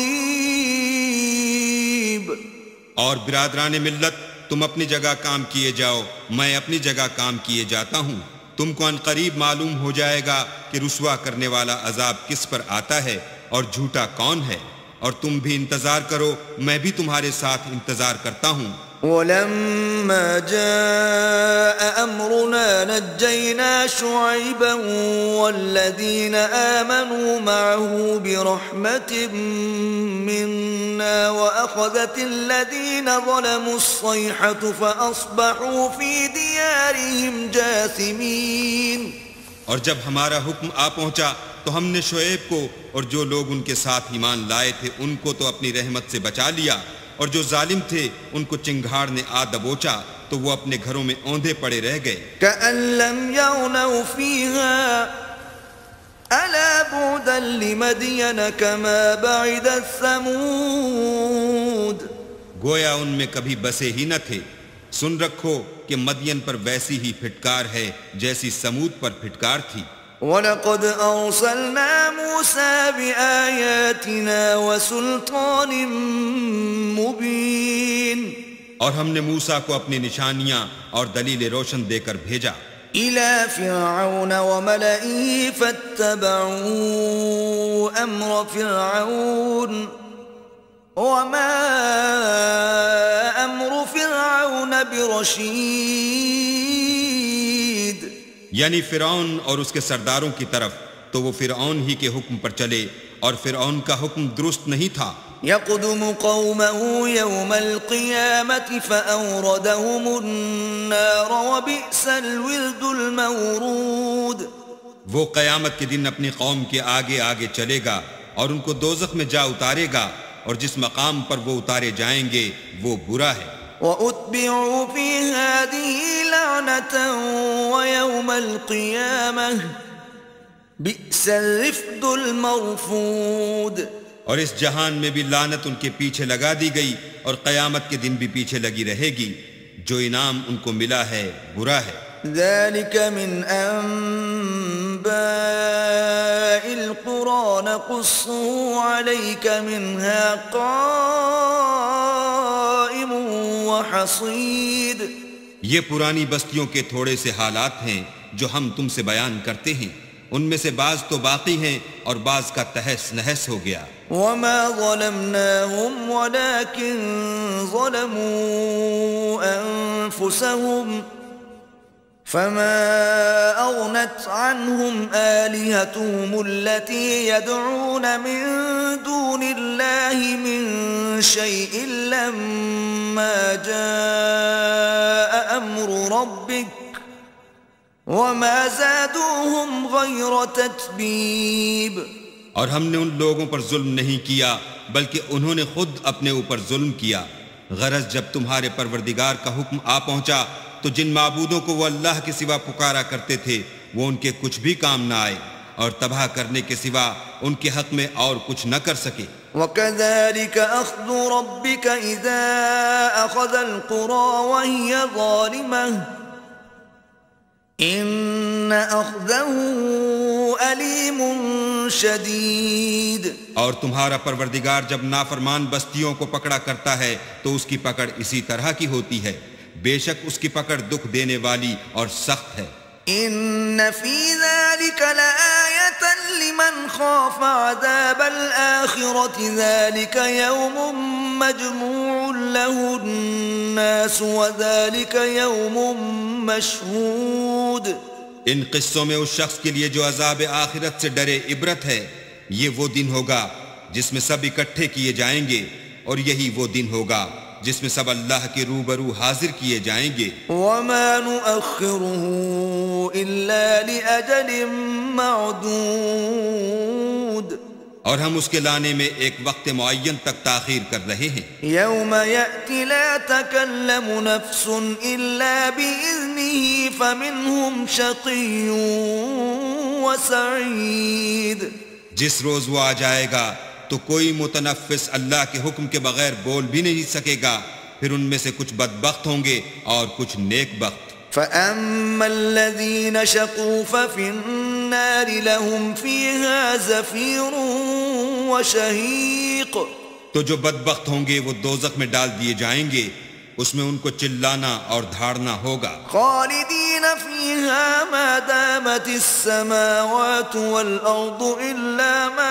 رَقِيبٌ۔ اور برادران ملت، تم اپنی جگہ کام کیے جاؤ، میں اپنی جگہ کام کیے جاتا ہوں۔ تم کو ان قریب معلوم ہو جائے گا کہ رسوا کرنے والا عذاب کس پر آتا ہے اور جھوٹا کون ہے، اور تم بھی انتظار کرو، میں بھی تمہارے ساتھ انتظار کرتا ہوں۔ ولما جاء أمرنا نجينا شعيبا والذين آمنوا معه برحمة منا وأخذت الذين ظلموا الصيحة فأصبحوا في ديارهم جاثمين۔ اور جب ہمارا حکم آ پہنچا تو ہم نے شعیب کو اور جو لوگ ان کے ساتھ ایمان لائے تھے ان کو تو اپنی رحمت سے بچا لیا، اور جو ظالم تھے ان کو چنگھاڑ نے آ دبوچا تو وہ اپنے گھروں میں اوندھے پڑے رہ گئے۔ كأن لم يغنوا فيها ألا بعدا لمدين كما بعدت ثمود۔ گویا ان میں کبھی بسے ہی نہ تھے۔ سن رکھو کہ مدین پر ویسی ہی پھٹکار ہے جیسی سمود پر پھٹکار تھی۔ وَلَقَدْ أَرْسَلْنَا مُوسَى بِآيَاتِنَا وَسُلْطَانٍ مُبِينٍ۔ اور ہم نے موسیٰ کو اپنی نشانیاں اور دلیل روشن دے کر بھیجا إِلَى فِرْعَوْنَ وَمَلَئِهِ فَاتَّبَعُوا أَمْرَ فِرْعَوْنَ وَمَا أَمْرُ فِرْعَوْنَ بِرَشِيدٍ۔ یعنی فرعون اور اس کے سرداروں کی طرف، تو وہ فرعون ہی کے حکم پر چلے، اور فرعون کا حکم درست نہیں تھا۔ يقدم قومه يوم القيامة فأوردهم النار وبئس الورد المورود۔ وہ قیامت کے دن اپنی قوم کے آگے آگے چلے گا اور ان کو دوزخ میں جا اتارے گا، اور جس مقام پر وہ اتارے جائیں گے وہ برا ہے۔ وَأُتْبِعُوا فِي هَذِهِ لَعْنَةً وَيَوْمَ الْقِيَامَةِ بِئْسَ الرِّفْدُ الْمَرْفُودُ۔ اور اس جہان میں بھی لعنت ان کے پیچھے لگا دی گئی، اور قیامت کے دن بھی پیچھے لگی رہے گی۔ جو انعام ان کو ملا ہے برا ہے۔ ذَلِكَ مِنْ أَنْبَاءِ الْقُرَى نَقُصُّهُ عَلَيْكَ مِنْهَا قَائِمٌ وَحَصِيدٌ۔ یہ پرانی بستیوں کے تھوڑے سے حالات ہیں جو ہم تم سے بیان کرتے ہیں، ان میں سے بعض تو باقی ہیں اور بعض کا تہس نہس ہو گیا۔ وَمَا ظَلَمْنَاهُمْ وَلَكِنْ ظَلَمُوا أَنفُسَهُمْ فما أغنت عنهم آلهتهم التي يدعون من دون الله من شيء لما جاء أمر ربك وما زادوهم غير تتبيب. اور ہم نے ان لوگوں پر ظلم نہیں کیا بلکہ انہوں نے خود اپنے اوپر ظلم کیا. غرض جب تمہارے پروردگار کا حکم آ پہنچا تو جن معبودوں کو وہ اللہ کے سوا پکارا کرتے تھے وہ ان کے کچھ بھی کام نہ آئے اور تباہ کرنے کے سوا ان کے حق میں اور کچھ نہ کر سکے. وَكَذَلِكَ أَخْذُ رَبِّكَ إِذَا أَخَذَ الْقُرَى وَهِيَ ظَالِمَةٌ إِنَّ أَخْذَهُ أَلِيمٌ شَدِيدٌ. اور تمہارا پروردگار جب نافرمان بستیوں کو پکڑا کرتا ہے تو اس کی پکڑ اسی طرح کی ہوتی ہے. بے شک اس کی پکڑ دکھ دینے والی اور سخت ہے. ان فی ذلک لآیۃ لمن خاف عذاب الآخرۃ ذلک یوم مجموع له الناس وذلک یوم مشہود. ان قصوں میں اس شخص کے لیے جو عذاب آخرت سے ڈرے عبرت ہے. یہ وہ دن ہوگا جس میں سب اکٹھے کیے جائیں گے اور یہی وہ دن ہوگا جس میں سب اللہ کے روبرو حاضر کیے جائیں گے. وَمَا نُؤَخِّرُهُ إِلَّا لِأَجَلٍ مَّعْدُودٍ. اور ہم اس کے لانے میں ایک وقت معین تک تاخیر کر رہے ہیں. يَوْمَ يَأْتِ لَا تَكَلَّمُ نَفْسٌ إِلَّا بِإِذْنِهِ فَمِنْهُمْ شَقِيٌّ وَسَعِيدٌ. جس روز وہ آ جائے گا تو کوئی متنفس اللہ کے حکم کے بغیر بول بھی نہیں سکے گا. پھر ان میں سے کچھ بدبخت ہوں گے اور کچھ نیک بخت. فَأَمَّا الَّذِينَ شَقُوا فَفِي النَّارِ لَهُمْ فِيهَا زَفِيرٌ وَشَهِيقٌ. تو جو بدبخت ہوں گے وہ دوزخ میں ڈال دیے جائیں گے. اس میں ان کو چلانا اور دھاڑنا ہوگا. خالدین فیہا ما دامت السماوات والارض الا ما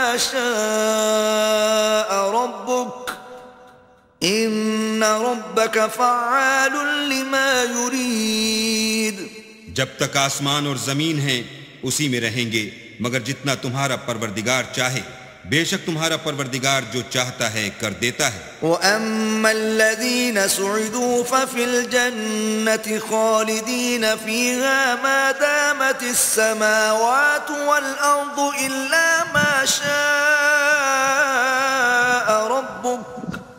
شاء ربک ان ربک فعال لما یرید. جب تک آسمان اور زمین ہیں اسی میں رہیں گے مگر جتنا تمہارا پروردگار چاہے. بے شک تمہارا پروردگار جو چاہتا ہے کر دیتا ہے. وَأَمَّا الَّذِينَ سُعِدُوا فَفِي الْجَنَّةِ خَالِدِينَ فِيهَا مَا دَامَتِ السَّمَاوَاتُ وَالْأَرْضُ إِلَّا مَا شَاءَ رَبُّكَ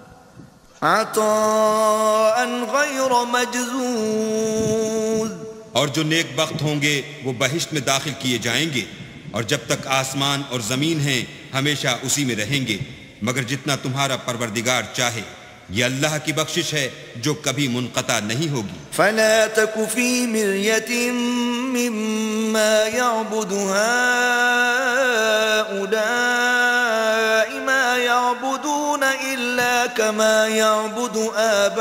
عَطَاءً غَيْرَ مَجْذُوذٍ. اور جو نیک بخت ہوں گے وہ بہشت میں داخل کیے جائیں گے اور جب تک آسمان اور زمین ہیں ہمیشہ اسی میں رہیں گے مگر جتنا تمہارا پروردگار چاہے. یہ اللہ کی بخشش ہے جو کبھی منقطع نہیں ہوگی. فلا تك في مرية مما يعبد هؤلاء ما يعبدون إلا كما يعبد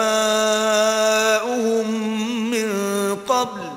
آباؤهم من قبل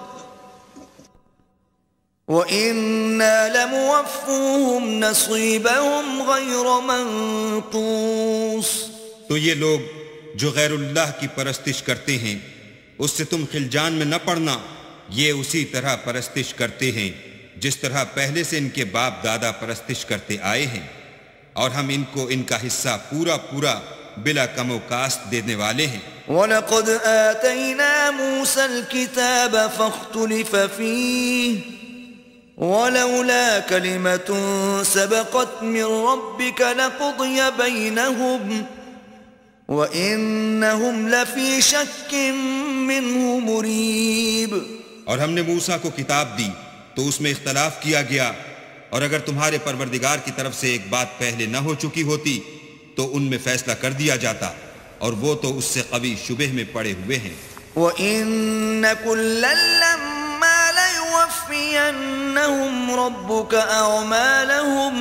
وَإِنَّا لَمُوَفُّوهُمْ نَصِيبَهُمْ غَيْرَ مَنْقُوصٍ. تو یہ لوگ جو غیر اللہ کی پرستش کرتے ہیں اس سے تم خلجان میں نہ پڑنا. یہ اسی طرح پرستش کرتے ہیں جس طرح پہلے سے ان کے باپ دادا پرستش کرتے آئے ہیں اور ہم ان کو ان کا حصہ پورا پورا بلا کم و کاست دینے والے ہیں. وَلَقَدْ آتَيْنَا مُوسَى الْكِتَابَ فَاخْتُلِفَ فِيهِ وَلَوْلَا كَلِمَةٌ سَبَقَتْ مِنْ رَبِّكَ لَقُضِيَ بَيْنَهُمْ وَإِنَّهُمْ لَفِي شَكٍّ مِّنْهُ مُرِيبٍ. اور ہم نے موسیٰ کو کتاب دی تو اس میں اختلاف کیا گیا اور اگر تمہارے پروردگار کی طرف سے ایک بات پہلے نہ ہو چکی ہوتی تو ان میں فیصلہ کر دیا جاتا اور وہ تو اس سے قوی شبہ میں پڑے ہوئے ہیں. وَإِنَّ كُلًّا لَمَّا لَيُوَفِّيَنَّهُمْ رَبُّكَ أَعْمَالَهُمْ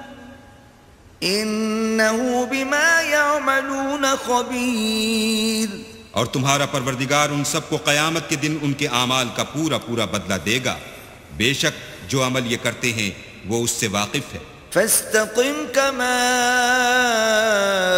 إِنَّهُ بِمَا يَعْمَلُونَ خَبِيرٌ. اور تمہارا پروردگار ان سب کو قیامت کے دن ان کے اعمال کا پورا پورا بدلہ دے گا. بے شک جو عمل یہ کرتے ہیں وہ اس سے واقف ہے. فاستقم كما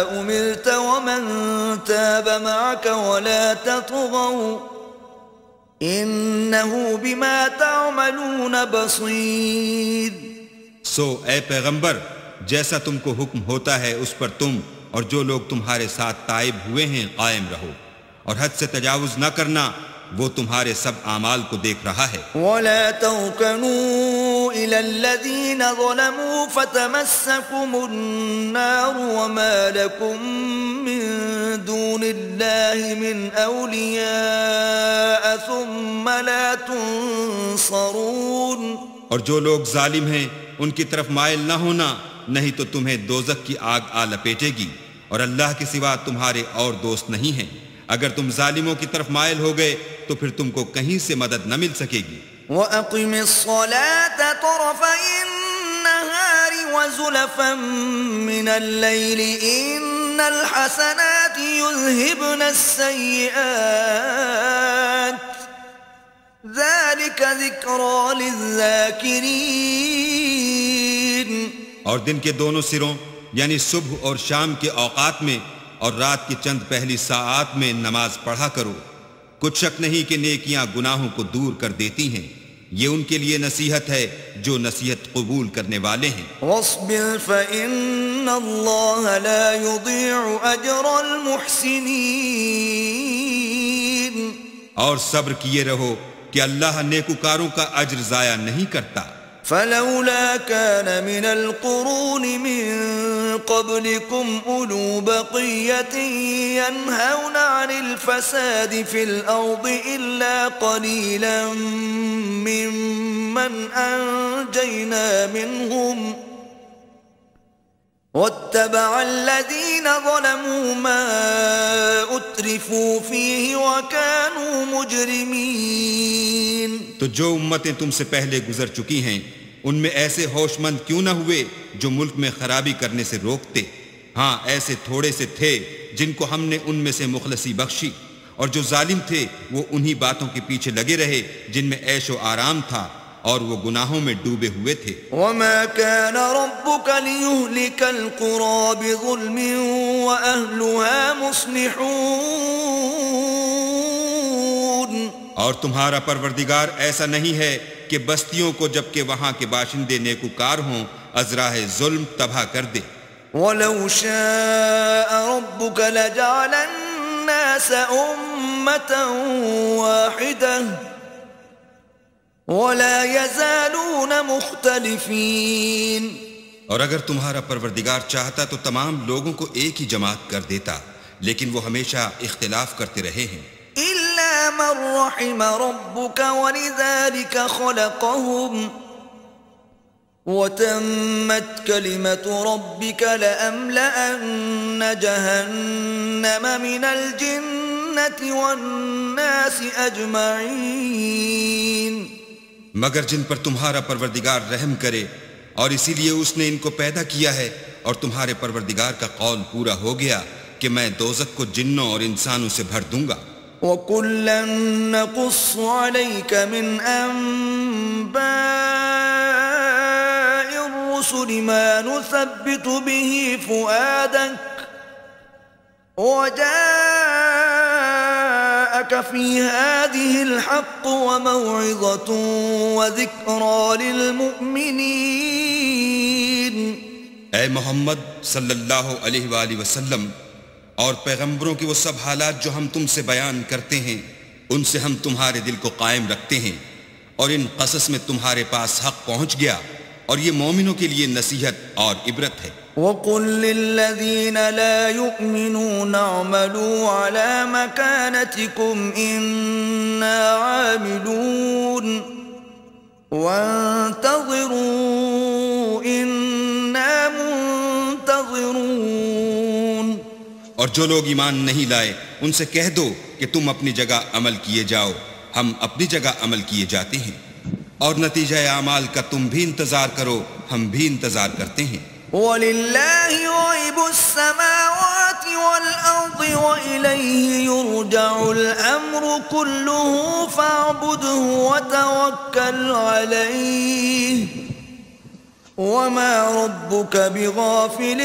أمرت ومن تاب معك ولا تطغوا إنه بما تعملون بصير. سو اے پیغمبر، جیسا تم کو حکم ہوتا ہے اس پر تم اور جو لوگ تمہارے ساتھ تائب ہوئے ہیں قائم رہو، اور حد سے تجاوز نہ کرنا، وہ تمہارے سب اعمال کو دیکھ رہا ہے. ولا تركنوا إلى الذين ظلموا فتمسكم النار وما لكم من دون الله من أولياء ثم لا تنصرون. اور جو لوگ ظالم ہیں ان کی طرف مائل نہ ہونا، نہیں تو تمہیں دوزخ کی آگ آ لپیٹے گی، اور اللہ کے سوا تمہارے اور دوست نہیں ہیں. اگر تم ظالموں کی طرف مائل ہو گئے تو پھر تم کو کہیں سے مدد نہ مل سکے گی. وَأَقِمِ الصَّلَاةَ طَرَفَيِ النَّهَارِ وَزُلَفًا مِّنَ اللَّيْلِ إِنَّ الْحَسَنَاتِ يُذْهِبْنَ السَّيِّئَاتِ ذَلِكَ ذِكْرَى لِلذَّاكِرِينَ. اور دن کے دونوں سروں یعنی صبح اور شام کے اوقات میں اور رات کی چند پہلی ساعات میں نماز پڑھا کرو. کچھ شک نہیں کہ نیکیاں گناہوں کو دور کر دیتی ہیں. یہ ان کے لیے نصیحت ہے جو نصیحت قبول کرنے والے ہیں. وَاصْبِرْ فَإِنَّ اللَّهَ لَا يُضِيعُ أَجْرَ الْمُحْسِنِينَ. اور صبر کیے رہو کہ اللہ نیکوکاروں کا اجر ضائع نہیں کرتا. فلولا كان من القرون من قبلكم أولو بقية ينهون عن الفساد في الأرض إلا قليلا ممن أنجينا منهم واتبع الذين ظلموا ما أترفوا فيه وكانوا مجرمين. تو جو امتیں تم سے پہلے گزر چکی ہیں ان میں ایسے ہوش مند کیوں نہ ہوئے جو ملک میں خرابی کرنے سے روکتے؟ ہاں ایسے تھوڑے سے تھے جن کو ہم نے ان میں سے مخلصی بخشی، اور جو ظالم تھے وہ انہی باتوں کے پیچھے لگے رہے جن میں عیش و آرام تھا، اور وہ گناہوں میں ڈوبے ہوئے تھے. وما كان ربك ليهلك القرى بظلم وأهلها مصلحون. اور تمہارا پروردگار ایسا نہیں ہے کہ بستیوں کو جبکہ وہاں کے باشندے نیکوکار ہوں ازراہ ظلم تباہ کر دے. ولو شاء ربك لجعل الناس أمة واحدة ولا يزالون مختلفين. اور اگر تمہارا پروردگار چاہتا تو تمام لوگوں کو ایک ہی جماعت کر دیتا، لیکن وہ ہمیشہ اختلاف کرتے رہے ہیں. إلا من رحم ربك ولذلك خلقهم وتمت كلمة ربك لأملأن جهنم من الجنة والناس أجمعين. مگر جن پر تمہارا پروردگار رحم کرے، اور اسی لیے اس نے ان کو پیدا کیا ہے، اور تمہارے پروردگار کا قول پورا ہو گیا کہ میں دوزخ کو جنوں اور انسانوں سے بھر دوں گا. وَكُلًّا نَّقُصُّ عَلَيْكَ مِنْ أَنبَاءِ الرُّسُلِ مَا نُثَبِّتُ بِهِ فُؤَادَكَ وَجَاءَكَ فِي هَٰذِهِ الْحَقُّ وَمَوْعِظَةٌ وَذِكْرَىٰ لِلْمُؤْمِنِينَ. اے محمد صلی اللہ علیہ وآلہ وسلم، اور پیغمبروں کے وہ سب حالات جو ہم تم سے بیان کرتے ہیں ان سے ہم تمہارے دل کو قائم رکھتے ہیں، اور ان قصص میں تمہارے پاس حق پہنچ گیا، اور یہ مومنوں کے لیے نصیحت اور عبرت ہے. وَقُل لِّلَّذِينَ لَا يُؤْمِنُونَ اعْمَلُوا عَلَىٰ مَكَانَتِكُمْ إِنَّا عَامِلُونَ وَانتَظِرُوا إِنَّا مُنتَظِرُونَ. اور جو لوگ ایمان نہیں لائے ان سے کہہ دو کہ تم اپنی جگہ عمل کیے جاؤ، ہم اپنی جگہ عمل کیے جاتے ہیں، اور نتیجہ اعمال کا تم بھی انتظار کرو، ہم بھی انتظار کرتے ہیں. وَلِلَّهِ غَيْبُ السَّمَاوَاتِ وَالْأَرْضِ وَإِلَيْهِ يُرْجَعُ الْأَمْرُ كُلُّهُ فَاعْبُدْهُ وَتَوَكَّلْ عَلَيْهِ وَمَا رَبُّكَ بِغَافِلٍ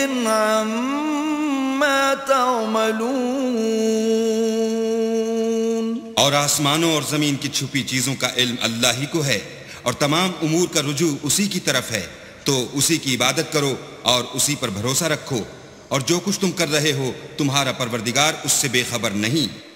عَمَّا تَعْمَلُونَ. اور آسمانوں اور زمین کی چھپی چیزوں کا علم اللہ ہی کو ہے، اور تمام امور کا رجوع اسی کی طرف ہے، تو اسی کی عبادت کرو اور اسی پر بھروسہ رکھو، اور جو کچھ تم کر رہے ہو تمہارا پروردگار اس سے بے خبر نہیں۔